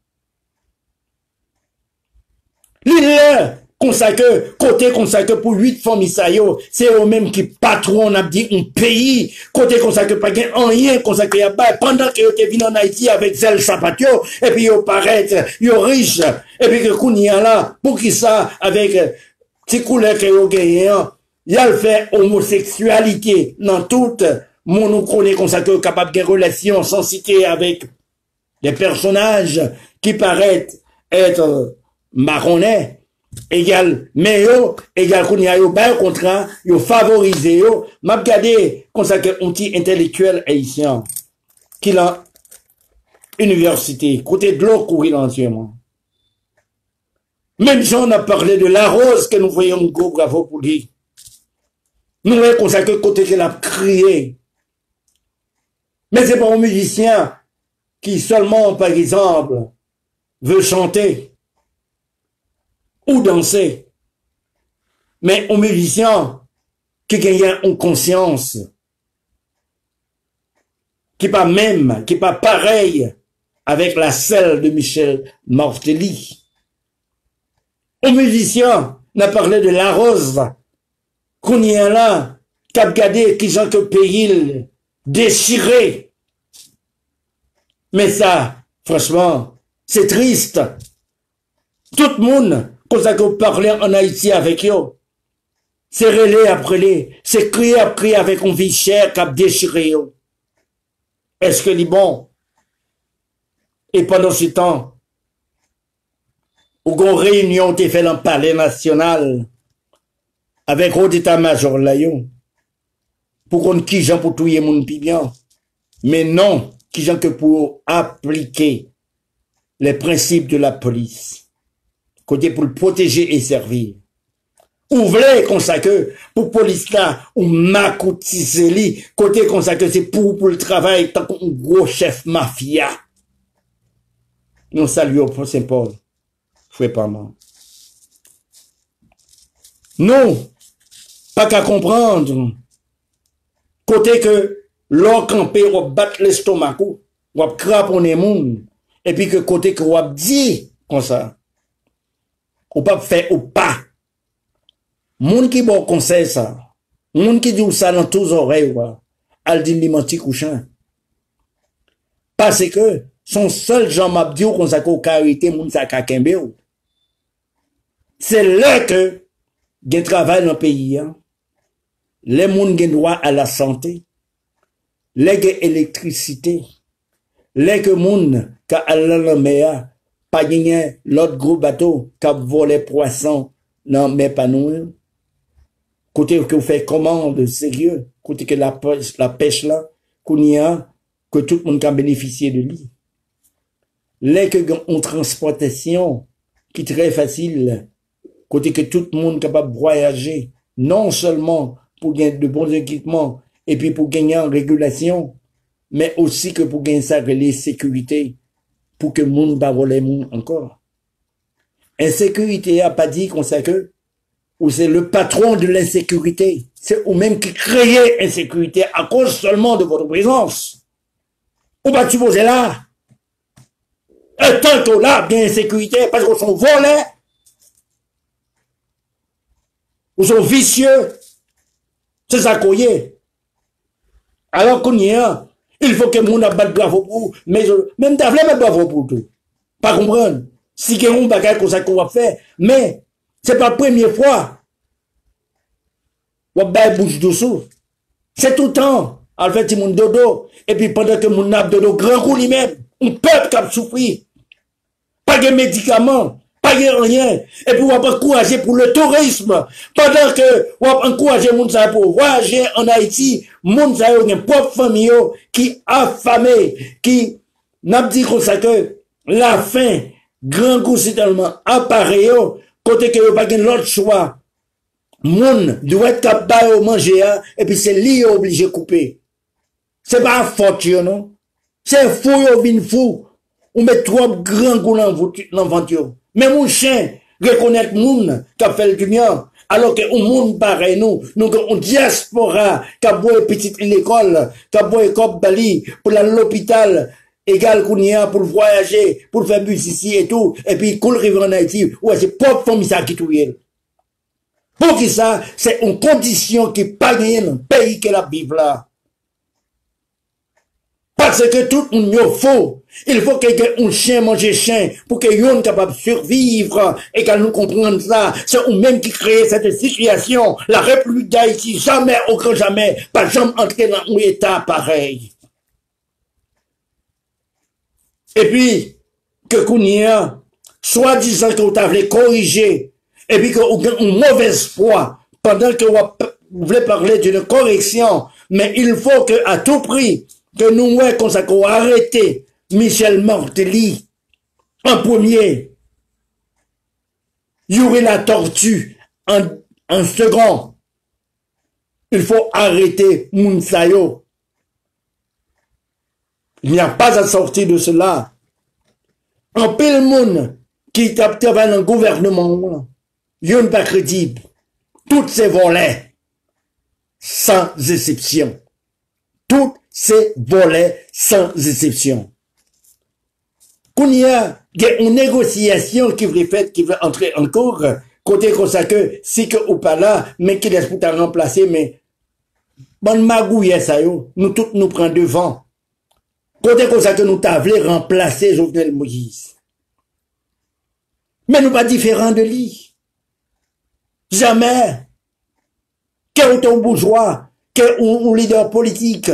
L'île, côté consacré pour 8 familles, c'est eux-mêmes qui patron, n'a dit un pays, côté consacré pas gain rien, consacré à bas, pendant que vous êtes venu en Haïti avec Zel Sapatio, et puis vous paraître, vous riche, et puis que Kounia là, pour qui ça, avec, petit couleur que vous gagnez, il y a le fait homosexualité, dans toute, nous connaît consacré capable de relations sans citer avec des personnages qui paraissent être marronnais, égal, mais yo, égal qu'on y a yo, ben, contrat, yo favorisé yo, m'a regardé, consacré un petit intellectuel haïtien, qui l'a université, côté de l'eau courir entièrement. Même si on a parlé de la rose que nous voyons go, bravo pour lui. Nous voyons consacré côté qu'il a crié. Mais c'est pas un musicien qui seulement, par exemple, veut chanter ou danser, mais un musicien qui gagne une conscience, qui pas même, qui pas pareil avec la celle de Michel Martelly. Un musicien n'a parlé de la rose, qu'on y a là, cap gardé, qui j'en que pays déchiré. Mais ça, franchement, c'est triste. Tout le monde, quand ça qu'on parlait en Haïti avec eux, c'est relais après les, c'est crier après avec une vie chère cap déchiré. Est-ce que les bon? Et pendant ce temps, où une réunion t'est fait dans le palais national, avec haut état-major là, pour qu'on qui j'en pour touiller mon bien. Mais non, qui j'en que pour appliquer les principes de la police. Côté pour le protéger et servir. Ouvrez comme ça que, pour police là, ou macoutisseli, côté comme ça que c'est pour le travail, tant qu'on gros chef mafia. Nous saluons pour Saint-Paul. Fouet pas mal. Non, pas qu'à comprendre. Côté que, l'or campé, on bat l'estomac, on craponner moun, et puis que côté que on dit, comme ça, on pas faire ou pas. Moun qui bon conseil ça, moun qui dit ça dans tous oreilles, al dit li menti couchant. Parce que, son seul Jean m'a dit qu'on s'est carité moun sa kakembe ou. C'est là que, gen travail dans le pays, hein. Les moun gen droit à la santé, les gen électricité, les que moun ka alla la mer, pas gagné l'autre gros bateau qui volé poisson dans mes panneaux. Côté que vous faites commande sérieux, côté que la pêche là, qu'on y a, que tout le monde can bénéficier de lui. Les que une transportation qui est très facile, côté que tout le monde capable de voyager, non seulement pour gagner de bons équipements, et puis pour gagner en régulation, mais aussi que pour gagner ça, les sécurité, pour que le monde ne vole monde encore. Insécurité a pas dit qu'on sait que, ou c'est le patron de l'insécurité, c'est ou même qui crée insécurité à cause seulement de votre présence. Ou pas tu poser là? Et tant que là, bien insécurité, parce qu'on sont volés, ou sont vicieux, c'est ça qu'on y est. Alors qu'on y est, il faut que le monde batte bravo pour vous, mais même t'as voulu mettre bravo pour tout. Pas comprendre. Si il y a un bagage comme ça qu'on va faire, mais c'est pas la première fois. On va bouche dessous. C'est tout le temps. En fait, il y a dodo. Et puis pendant que mon a dodo, grand coup lui-même, un peuple qui a souffert. Pas de médicaments, pas de rien. Et puis on va encourager pour le tourisme. Pendant que on va encourager moun sa pour voyager en Haïti, moun sa yo gen propre famille qui affamé, qui n'a dit comme ça que la faim, grand coup c'est tellement appareil, côté que yo pas gen l'autre choix. Moun doit être capable de manger, et puis c'est lui obligé de couper. C'est pas faute, non? C'est fou, yo vin fou. On met trop grand goût dans ventre. Mais mon chien, reconnaître moun, qui a fait le dunia, alors que un monde pareil, nous, on diaspora, qui a boit petite l'école, qui a boit cop bali, pour aller à l'hôpital, égal qu'on y a, pour voyager, pour faire bus ici et tout, et puis, cool river en Haïti, ouais, c'est propre famille ça qui touille. Pour qui ça, c'est une condition qui pas gagné dans le pays que la Bible là. Parce que tout le monde faut. Il faut que un chien mange chien pour que yon capable de survivre et qu'elle nous comprenne ça. C'est ou même qui crée cette situation. La République d'Haïti, jamais, au grand jamais, pas jamais entrer dans un état pareil. Et puis, que qu'on y a, soi-disant que vous avez corrigé, et puis que vous avez une mauvaise foi, pendant que vous voulez parler d'une correction, mais il faut que, à tout prix, que nous, ouais, qu'on s'accorde arrêter Michel Martelly, en premier. Il y aurait la tortue en second. Il faut arrêter Mounsayo. Il n'y a pas à sortir de cela. En pile monde qui travaille dans le gouvernement, il n'est pas crédible. Toutes ces volets, sans exception. Toutes ces volets, sans exception. Qu'on y a une négociation qui veut entrer en cours, côté comme ça que, si que ou pas là, mais qui laisse pour t'en remplacer, mais, bonne magouille, ça yo, nous tous nous prenons devant. Côté comme ça que nous t'avons remplacer Jovenel Moïse. Mais nous pas différents de lui. Jamais. Qu'est-ce un bourgeois, qu'est-ce un leader politique.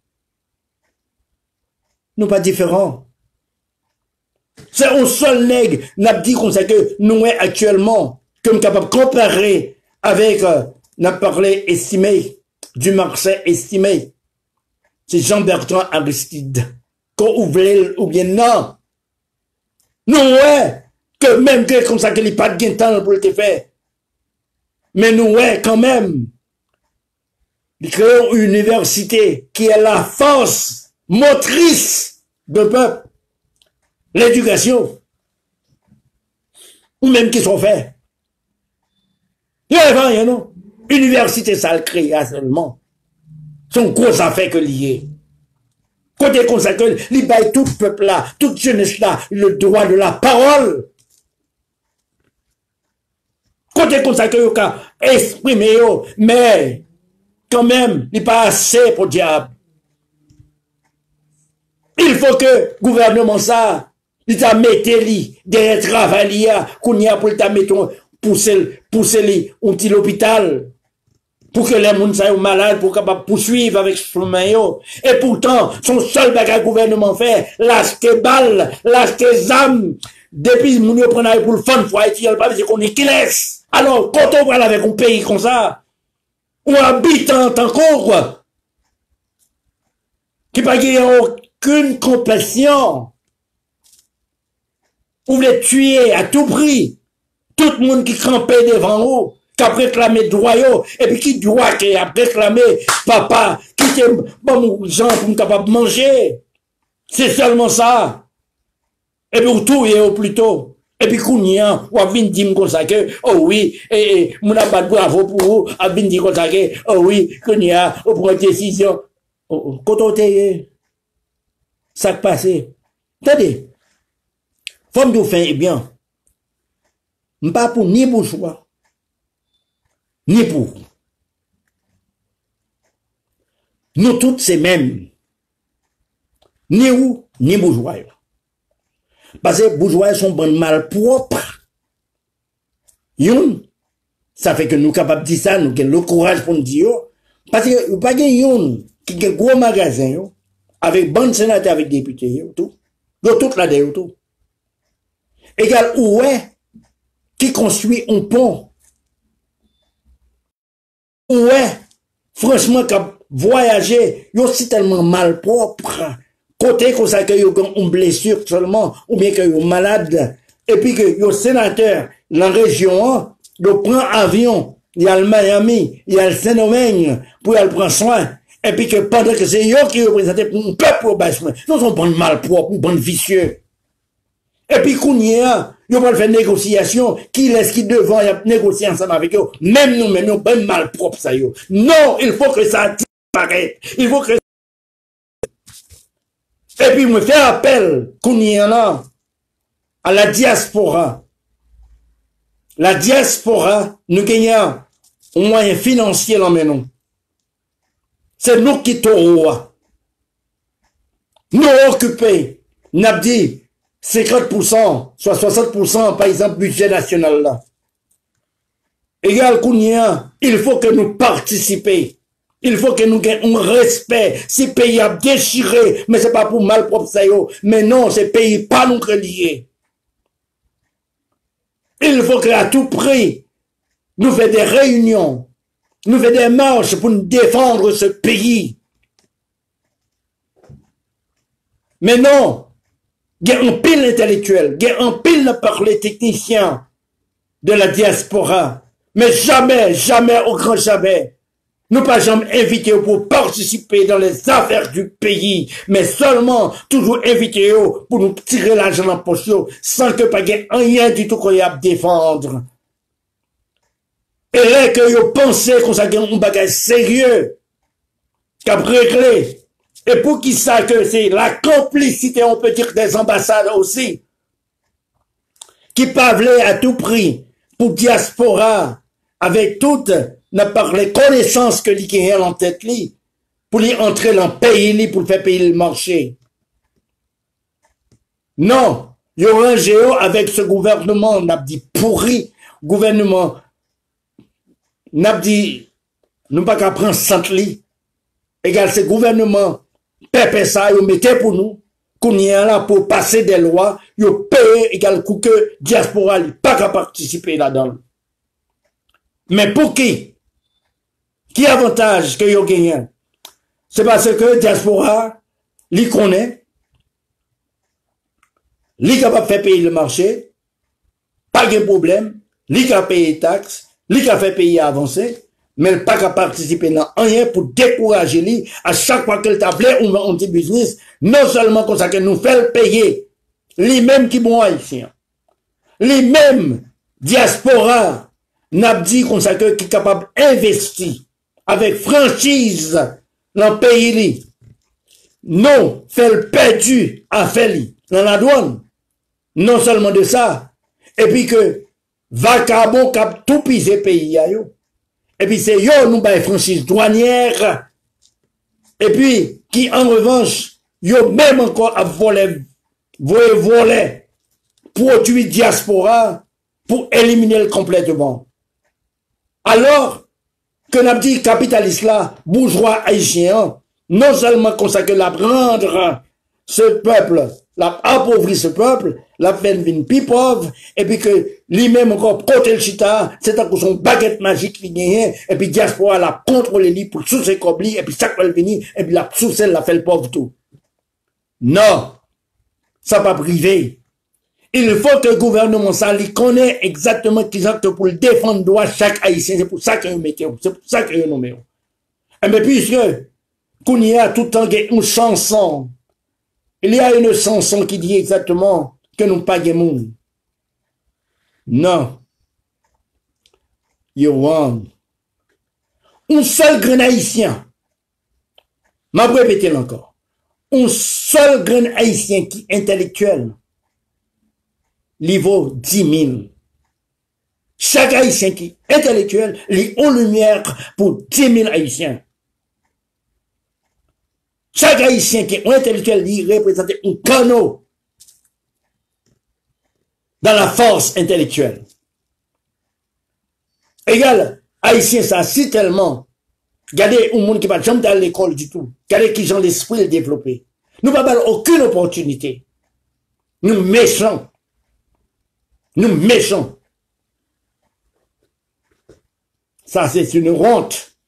Nous pas différents. C'est un seul nègre, n'a dit qu'on sait que nous est actuellement, comme capable de comparer avec, n'a parlé estimé, du Marseille estimé. C'est Jean-Bertrand Aristide. Qu'on ouvre ou bien non. Non, ouais, que même que comme ça qu'il n'y a pas de gain de temps pour le faire. Mais nous, ouais, quand même, nous créons une université qui est la force motrice de peuple, l'éducation, ou même qui sont faits. Il n'y a rien, non? Université, ça le crée seulement. Son gros affaire que lié. Côté consacré, il baille tout peuple là, toute jeunesse là, le droit de la parole. Côté consacré, il a exprimé, mais quand même, il n'est pas assez pour diable. Il faut que le gouvernement ça, il t'a mis des travail qu'on y a pour t'a mettre pousser un petit l'hôpital pour que les gens soient malades pour capable poursuivre avec ce chemin. Et pourtant, son seul bagage gouvernement fait, l'acheter balles, l'acheter âmes. Depuis moun yo prend pour le fun pour Haïti, il pas dire qu'on est qui laisse. Alors, quand on va avec un pays comme ça, ou habitant encore, qui n'a pas aucune compassion, vous voulez tuer à tout prix tout le monde qui campait devant vous, qui a réclamé droit, et puis qui doit qui a réclamé papa, qui est bon gens pour capable de manger. C'est seulement ça. Et puis tout est plutôt. Et puis Kounia, ou a vin dire comme ça que, oh oui, mon a pas bravo pour vous, a vin dire comme ça que, oh oui, Kounia, on prend une décision. Quand on était, ça passé. Attendez, femme de fin, eh bien, pas pour ni bourgeois, ni pour. Nous toutes c'est mêmes. Ni ou, ni bourgeois. Parce que bourgeois sont bon mal propres. Yon, ça fait que nous capables de dire ça, nous avons le courage pour nous dire. Parce que pas de yon qui a un gros magasin, avec bon sénateur, avec député, tout. Yo tout là dedans tout. Égal où est qui construit un pont. Où est franchement quand voyager, yo c'est tellement mal propre. Côté qu'on sait que yo une blessure seulement ou bien que yo malade et puis que yo sénateur dans la région, yo prend avion, il y a le Miami, il y a le Saint-Domingue pour aller prendre soin. Et puis que pendant que c'est eux qui représentent pour un peuple au basement, nous sommes bon mal propre, bon vicieux. Et puis qu'on y a, ils vont faire négociation, qui laisse qui devant, y a négocier ensemble avec eux. Même nous, bon mal propre ça yo. Non, il faut que ça disparaisse. Il faut que et puis me faire appel qu'on y en a à la diaspora. La diaspora, nous gagnons un moyen financier là maintenant. C'est nous qui t'aurons. Nous occupés, nous avons dit 50%, soit 60% par exemple budget national là. Égal Kounia, il faut que nous participions. Il faut que nous ayons un respect. Si le pays a déchiré, mais c'est pas pour mal propre ça yo. Mais non, ce pays pas nous relié. Il faut qu'à tout prix, nous fassions des réunions, nous fassions des marches pour nous défendre ce pays. Mais non, il y a un pile intellectuel, il y a un pile par les techniciens de la diaspora. Mais jamais, jamais, au grand jamais, nous pas jamais invités pour participer dans les affaires du pays, mais seulement toujours invités pour nous tirer l'argent dans la poche, sans que pas rien du tout qu'on y a à défendre. Et là que vous pensez qu'on s'est un bagage sérieux, qu'a réglé, et pour qui ça que c'est la complicité, on peut dire, des ambassades aussi, qui parlaient à tout prix pour diaspora, avec toute n'a pas les connaissances que lui a en tête lui, pour lui entrer dans le pays, pour faire payer le marché. Non, il y aura un géo avec ce gouvernement, n'a dit pourri, gouvernement, n'a dit, nous pas qu'à prendre centre-lit, égal ce gouvernement, pépé ça, il mettait pour nous, qu'on y est là pour passer des lois, il paye égal coup que diaspora, il pas qu'à participer là-dedans. Mais pour qui? Qui avantage que yo gagne? C'est parce que diaspora, li connaît, li capable de faire payer le marché, pas de problème, li capable payer taxes, Lui a fait pays avancer, mais il pas qu'à participer dans rien pour décourager lui à chaque fois qu'il t'appelait ou un petit business, non seulement comme ça que nous fait payer, lui-même qui bon haïtien, lui-même diaspora, n'a dit comme ça que qui est capable d'investir avec franchise dans le pays li. Non, fait le perdu à faire li dans la douane. Non seulement de ça, et puis que vacabon cap tout pisé pays a yo. Et puis c'est yo nous bay franchise douanière. Et puis qui en revanche yo même encore à voler produit diaspora pour éliminer le complètement. Alors que n'a dit capitaliste là, bourgeois haïtien, non seulement comme ça que la prendre ce peuple, la appauvrir ce peuple, la fait une plus pauvre, et puis que lui-même encore côté le chita, c'est à cause son baguette magique qui gagne, et puis diaspora la contrôle lui pour sous ses coblis, et puis ça peut venir, et puis la sous celle la fait le pauvre tout. Non, ça pas privé. Il faut que le gouvernement ça lui connaît exactement qui que pour le défendre droit chaque haïtien, c'est pour ça que nous mettons, c'est pour ça que nous nommons. Et mais puisque qu'on y a tout le temps une chanson, il y a une chanson qui dit exactement que nous pas de monde. Non. You wrong. Un seul grain haïtien. M'a répété encore. Un seul grain haïtien qui est intellectuel. Il vaut 10 000. Chaque haïtien qui est intellectuel, il est en lumière pour 10 000 haïtiens. Chaque haïtien qui est intellectuel, il représente un canot dans la force intellectuelle. Égal, haïtien, ça, si tellement, regardez un monde qui va jamais à l'école du tout, regardez qui ont l'esprit développé. Nous n'avons aucune opportunité. Nous méchants. Nous méchants. Ça, c'est une honte.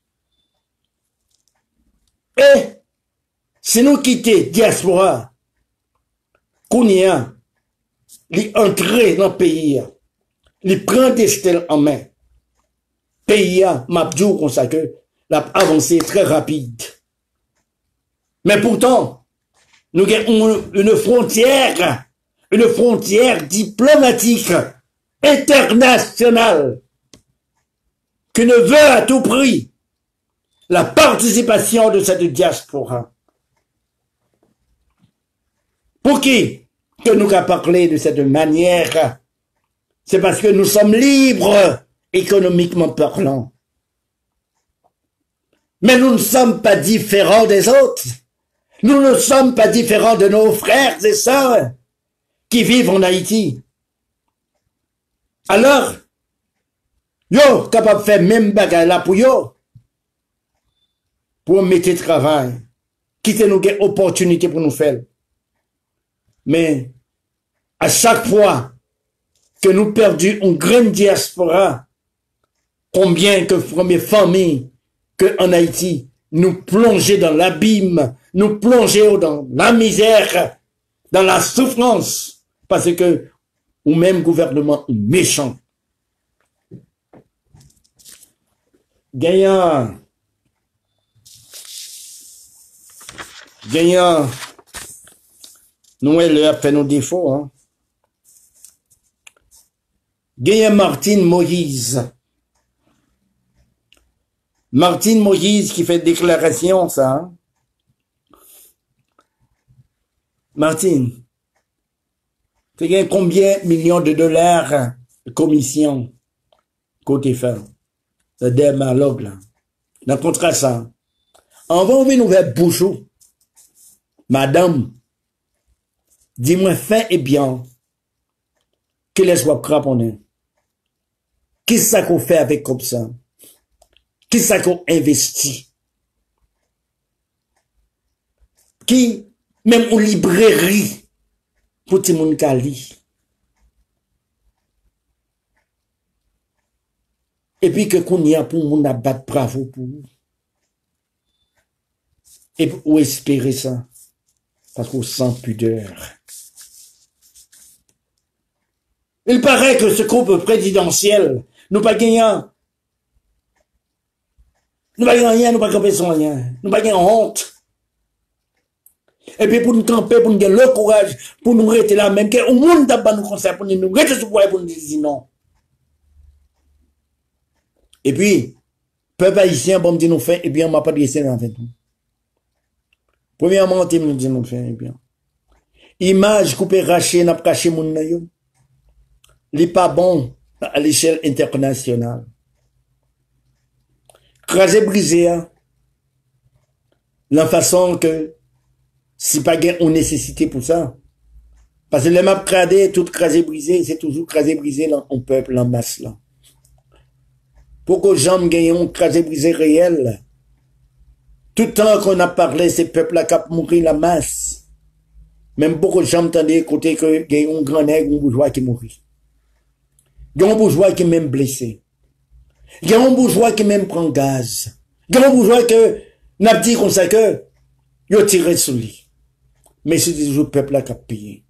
Et, si nous quittons diaspora, qu'on y a, les entrer dans le pays, les prendre des stèles en main, pays m'a dit comme ça que l'a avancé très rapide. Mais pourtant, nous avons une frontière diplomatique internationale qui ne veut à tout prix la participation de cette diaspora. Pour qui que nous avons parlé de cette manière? C'est parce que nous sommes libres, économiquement parlant. Mais nous ne sommes pas différents des autres. Nous ne sommes pas différents de nos frères et sœurs qui vivent en Haïti. Alors, yo, capable de faire même bagarre là pour yo, pour mettre travail, quitter nous des opportunités pour nous faire. Mais, à chaque fois que nous perdons une grande diaspora, combien que premières familles que en Haïti, nous plonger dans l'abîme, nous plonger dans la misère, dans la souffrance, parce que, ou même gouvernement méchant. Gagnant, nous, elle a fait nos défauts, hein. Gagnant Martine Moïse. Martine Moïse qui fait déclaration, ça, hein. Martine, tu gagnes combien de millions de dollars de commission côté fin? Le démarlogue, là. Dans le contrat, ça. On va ouvrir une nouvelle bouchou. Madame, dis-moi fin et bien, que les soit craponné. Qu'est-ce qu'on fait avec comme ça? Qu'est-ce qu'on investit? Qui, même une librairie, pour tout le monde qui et puis que qu'on y a pour moun a battre bravo pour vous. Et pour espérer ça. Parce qu'on sent pudeur. Il paraît que ce groupe présidentiel, nous pas gagnant Nous pas rien, nous pas camper sans rien. Nous pas honte. Et puis pour nous camper, pour nous donner le courage, pour nous rester là, même que au monde d'abord nous conseille pour nous rester sur pour nous dire non. Et puis, peuple haïtien, bon, me dit nous fait, et bien, on m'a pas dressé dans fait. Premièrement, on nous dit nous fait, et bien. Image coupée rachée, n'a pas caché mon nayo. N'est pas bon à l'échelle internationale. Crasé brisé, la façon que, si pas une nécessité pour ça. Parce que les maps cradées, tout crasé brisé, c'est toujours crasé brisé dans un peuple en masse là. Pour que gens gagnent un crasé brisé réel, tout le temps qu'on a parlé, ces peuples-là qui ont mouru la masse. Même beaucoup de gens entendaient côté que il y a un grand nègre, un bourgeois qui mourit. Il y a un bourgeois qui est même blessé. Il y a un bourgeois qui même prend gaz. Il y a un bourgeois que n'a dit comme ça que il a tiré sur lui. Mais c'est toujours le peuple qui a payé.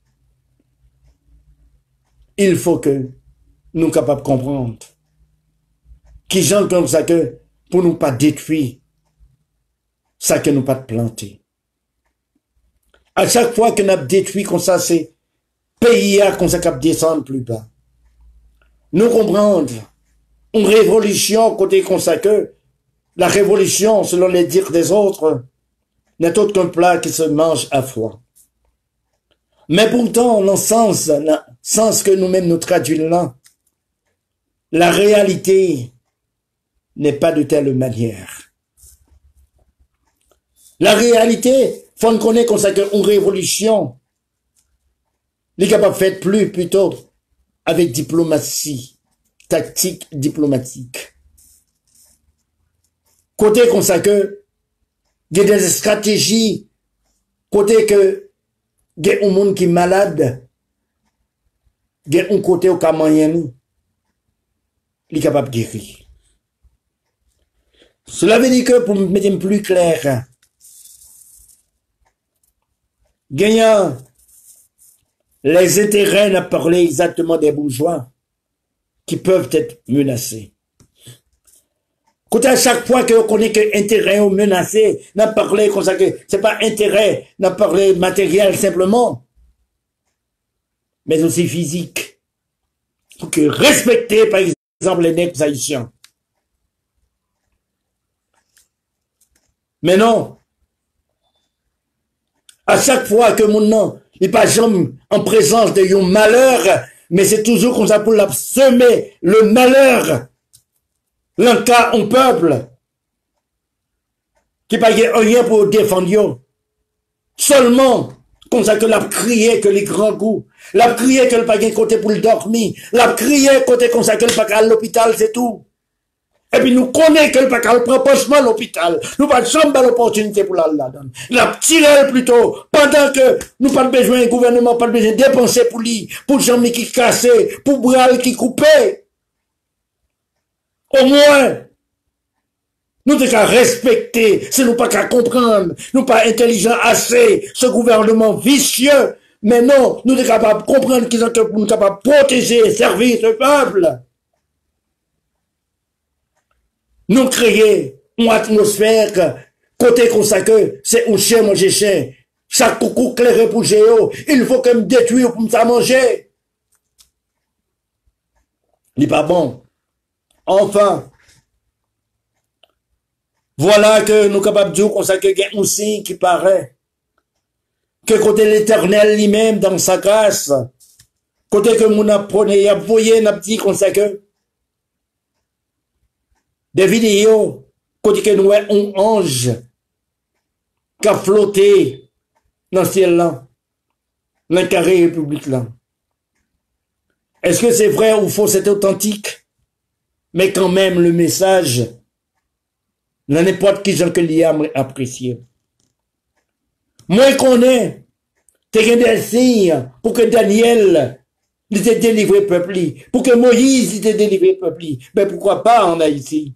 Il faut que nous soyons capables de comprendre qui gens comme ça que pour nous pas détruire ça que nous pas planter. À chaque fois que nous avons détruit comme ça, c'est pays comme ça qui descend plus bas. Nous comprendre une révolution côté comme ça que la révolution, selon les dires des autres, n'est autre qu'un plat qui se mange à froid. Mais pourtant, dans le sens que nous-mêmes nous traduisons là, la réalité n'est pas de telle manière. La réalité, faut qu'on connaît comme ça qu'une révolution, les capables de faire plus plutôt avec diplomatie, tactique diplomatique. Côté comme ça que, il y a des stratégies, côté que, il y a un monde qui est malade, il y a un côté au Cameroun, il est capable de guérir. Cela veut dire que, pour me mettre plus clair, gagnant les intérêts n'a parlé exactement des bourgeois qui peuvent être menacés. Quand à chaque fois que on connaît que intérêt ou menacé, n'a parlé comme ça que c'est pas intérêt, n'a parlé matériel simplement, mais aussi physique. Pour que respecter, par exemple, les nègres haïtiens. Mais non. À chaque fois que mon nom, il n'est pas jamais en présence de un malheur, mais c'est toujours comme ça pour la semer le malheur. L'un cas un peuple qui n'a pas rien pour défendre. Seulement, comme ça que l'a crié que les grands goûts, l'a crié que le pas côté pour le dormir, l'a crié côté comme ça que le pas à l'hôpital, c'est tout. Et puis nous connaissons que le pas à prend à l'hôpital. Nous pas jamais l'opportunité pour la donner. L'a tiré plutôt, pendant que nous pas besoin, le gouvernement pas besoin de dépenser pour lui, pour jambes qui cassé, pour bras qui coupé. Au moins, nous devons qu'à respecter, si nous pas qu'à comprendre, nous pas intelligents assez, ce gouvernement vicieux, mais non, nous sommes capables de comprendre qu'ils sont capables de protéger et servir ce peuple. Nous créer une atmosphère, côté comme ça que c'est un chien manger chien, chaque coucou clairé pour géo, il faut que me détruire pour me manger. Il n'est pas bon. Enfin, voilà que nous sommes capables de dire qu'on sait qu'il y a un signe qui paraît. Que côté l'éternel lui-même dans sa grâce, côté que nous apprenons, il y a voyé, n'a dit qu'on sait que des vidéos, côté que nous avons un ange qui a flotté dans le ciel là, dans le carré république là. Est-ce que c'est vrai ou faux, c'est authentique? Mais quand même, le message, n'importe qui j'en que l'y a apprécié. Moi, je connais, t'es des signes pour que Daniel, il t'ait délivré peuple, pour que Moïse, il t'ait délivré peuple. Mais pourquoi pas en Haïti?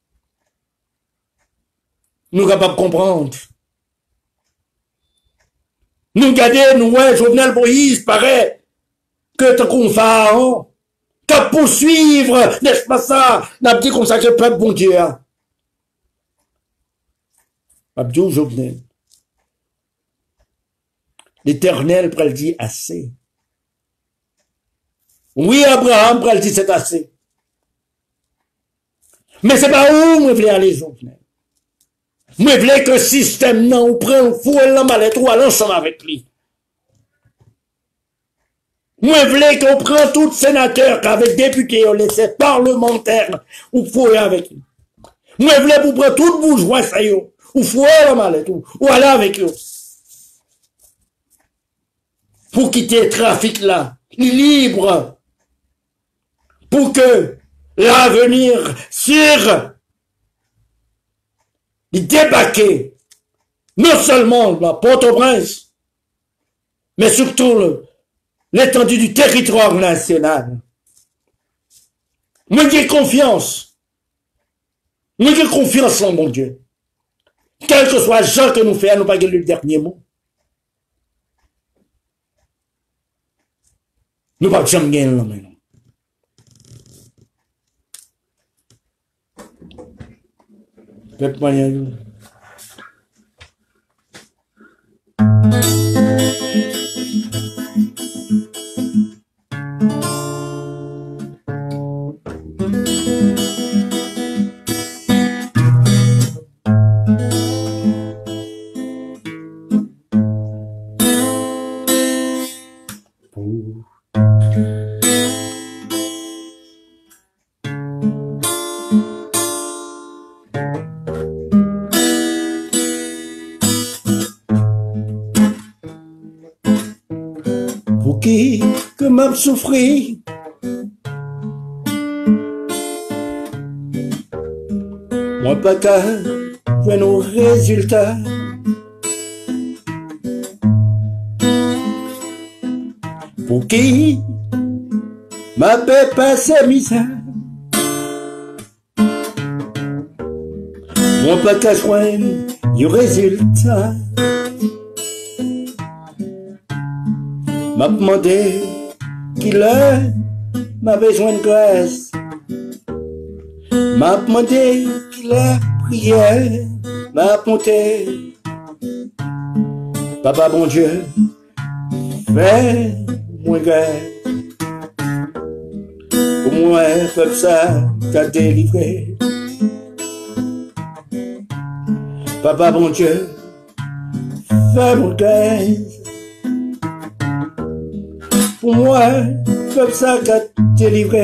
Nous sommes capables de comprendre. Nous regardons, nous, ouais, Jovenel Moïse, paraît, que t'as qu'on pharaon, qu'à poursuivre, n'est-ce pas ça? N'a dit comme ça que le peuple, bon Dieu, hein? Abdou Jovenel. L'Éternel pral dit assez. Oui, Abraham pral dit c'est assez. Mais c'est pas où moi voulais aller, Jovenel. Moi voulais que le système non, ou prend fou la mallette ou aller ensemble avec lui. Moi voulais qu'on prend tout sénateur avec député, on laisse parlementaire ou fouiller avec lui. Moi voulais pour prendre tout bourgeois ça y ou fouiller la mallette ou aller avec eux. Pour quitter le trafic là, libre. Pour que l'avenir sur il débarquer non seulement la Port-au-Prince, mais surtout l'étendue du territoire national. Moi j'ai confiance. Moi j'ai confiance en mon Dieu. Quel que soit le genre que nous faisons, nous pas le dernier mot. Nous pas jamais gagner là maintenant. Peuple moyen. Pour qui que m'a souffri, moi pas qu'à voir nos résultats. Pour qui m'a fait passer misère, moi pas qu'à joindre du résultat. M'a demandé qu'il m'a besoin de grâce. M'a demandé qu'il a prié, m'a monté. Papa bon Dieu, fais-moi grâce. Pour moi, comme ça, t'as délivré. Papa bon Dieu, fais-moi grâce. Pour moi, comme ça, t'as délivré.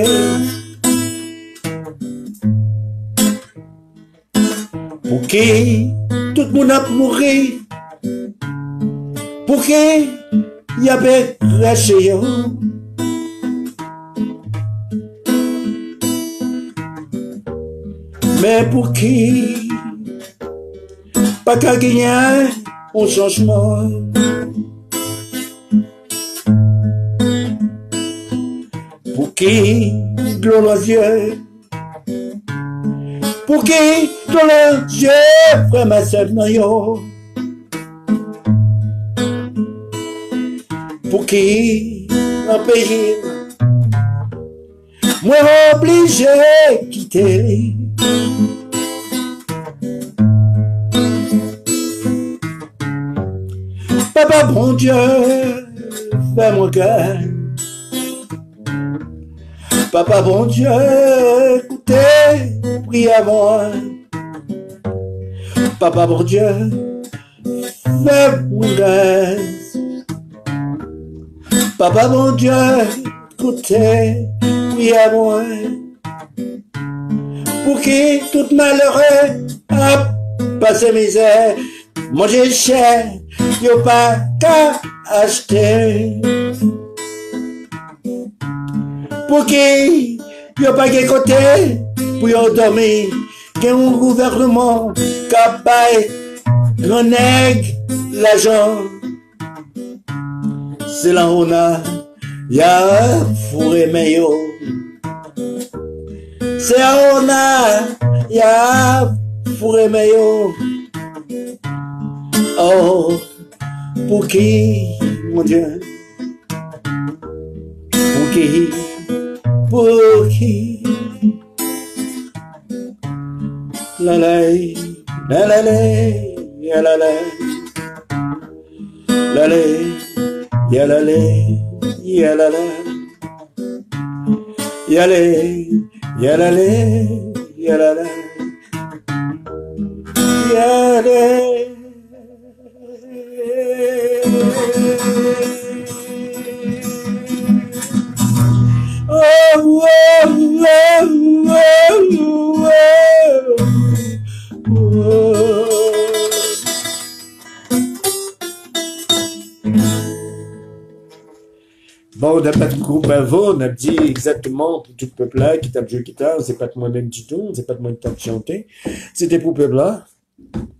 Pour qui tout le monde a mouru, pour qui y avait raché. Mais pour qui pas qu'à gagner un changement. Pour qui dans les yeux, pour qui dans les yeux, frère ma sœur noyo. Pour qui un pays, moi obligé de quitter. Papa bon Dieu, fais-moi grâce. Papa bon Dieu, écoutez, prie à moi. Papa bon Dieu, fais-moi grâce. Papa bon Dieu, écoutez, prie à moi. Pour qui tout malheureux a passé misère, manger cher, y'a pas qu'à acheter. Pour qui y'a pas qu'à côté, pour y'a dormir, qu'il y a un gouvernement capable de renègre l'argent. C'est là où on a, y'a fourré meilleur. C'est là où on a, y'a fourré meilleur. Oh, pour qui, mon Dieu? Pour qui? Pour qui? La la la la la yalala, lale, yalale, yalala, yale, yalale, yalala, yale. Oh, oh, oh, oh, oh. Bon, d'après le groupe Avo, on a dit exactement pour tout le peuple-là qui tape jeu guitare, c'est pas de moi-même du tout, c'est pas de moi de tape chanter. C'était pour le peuple-là.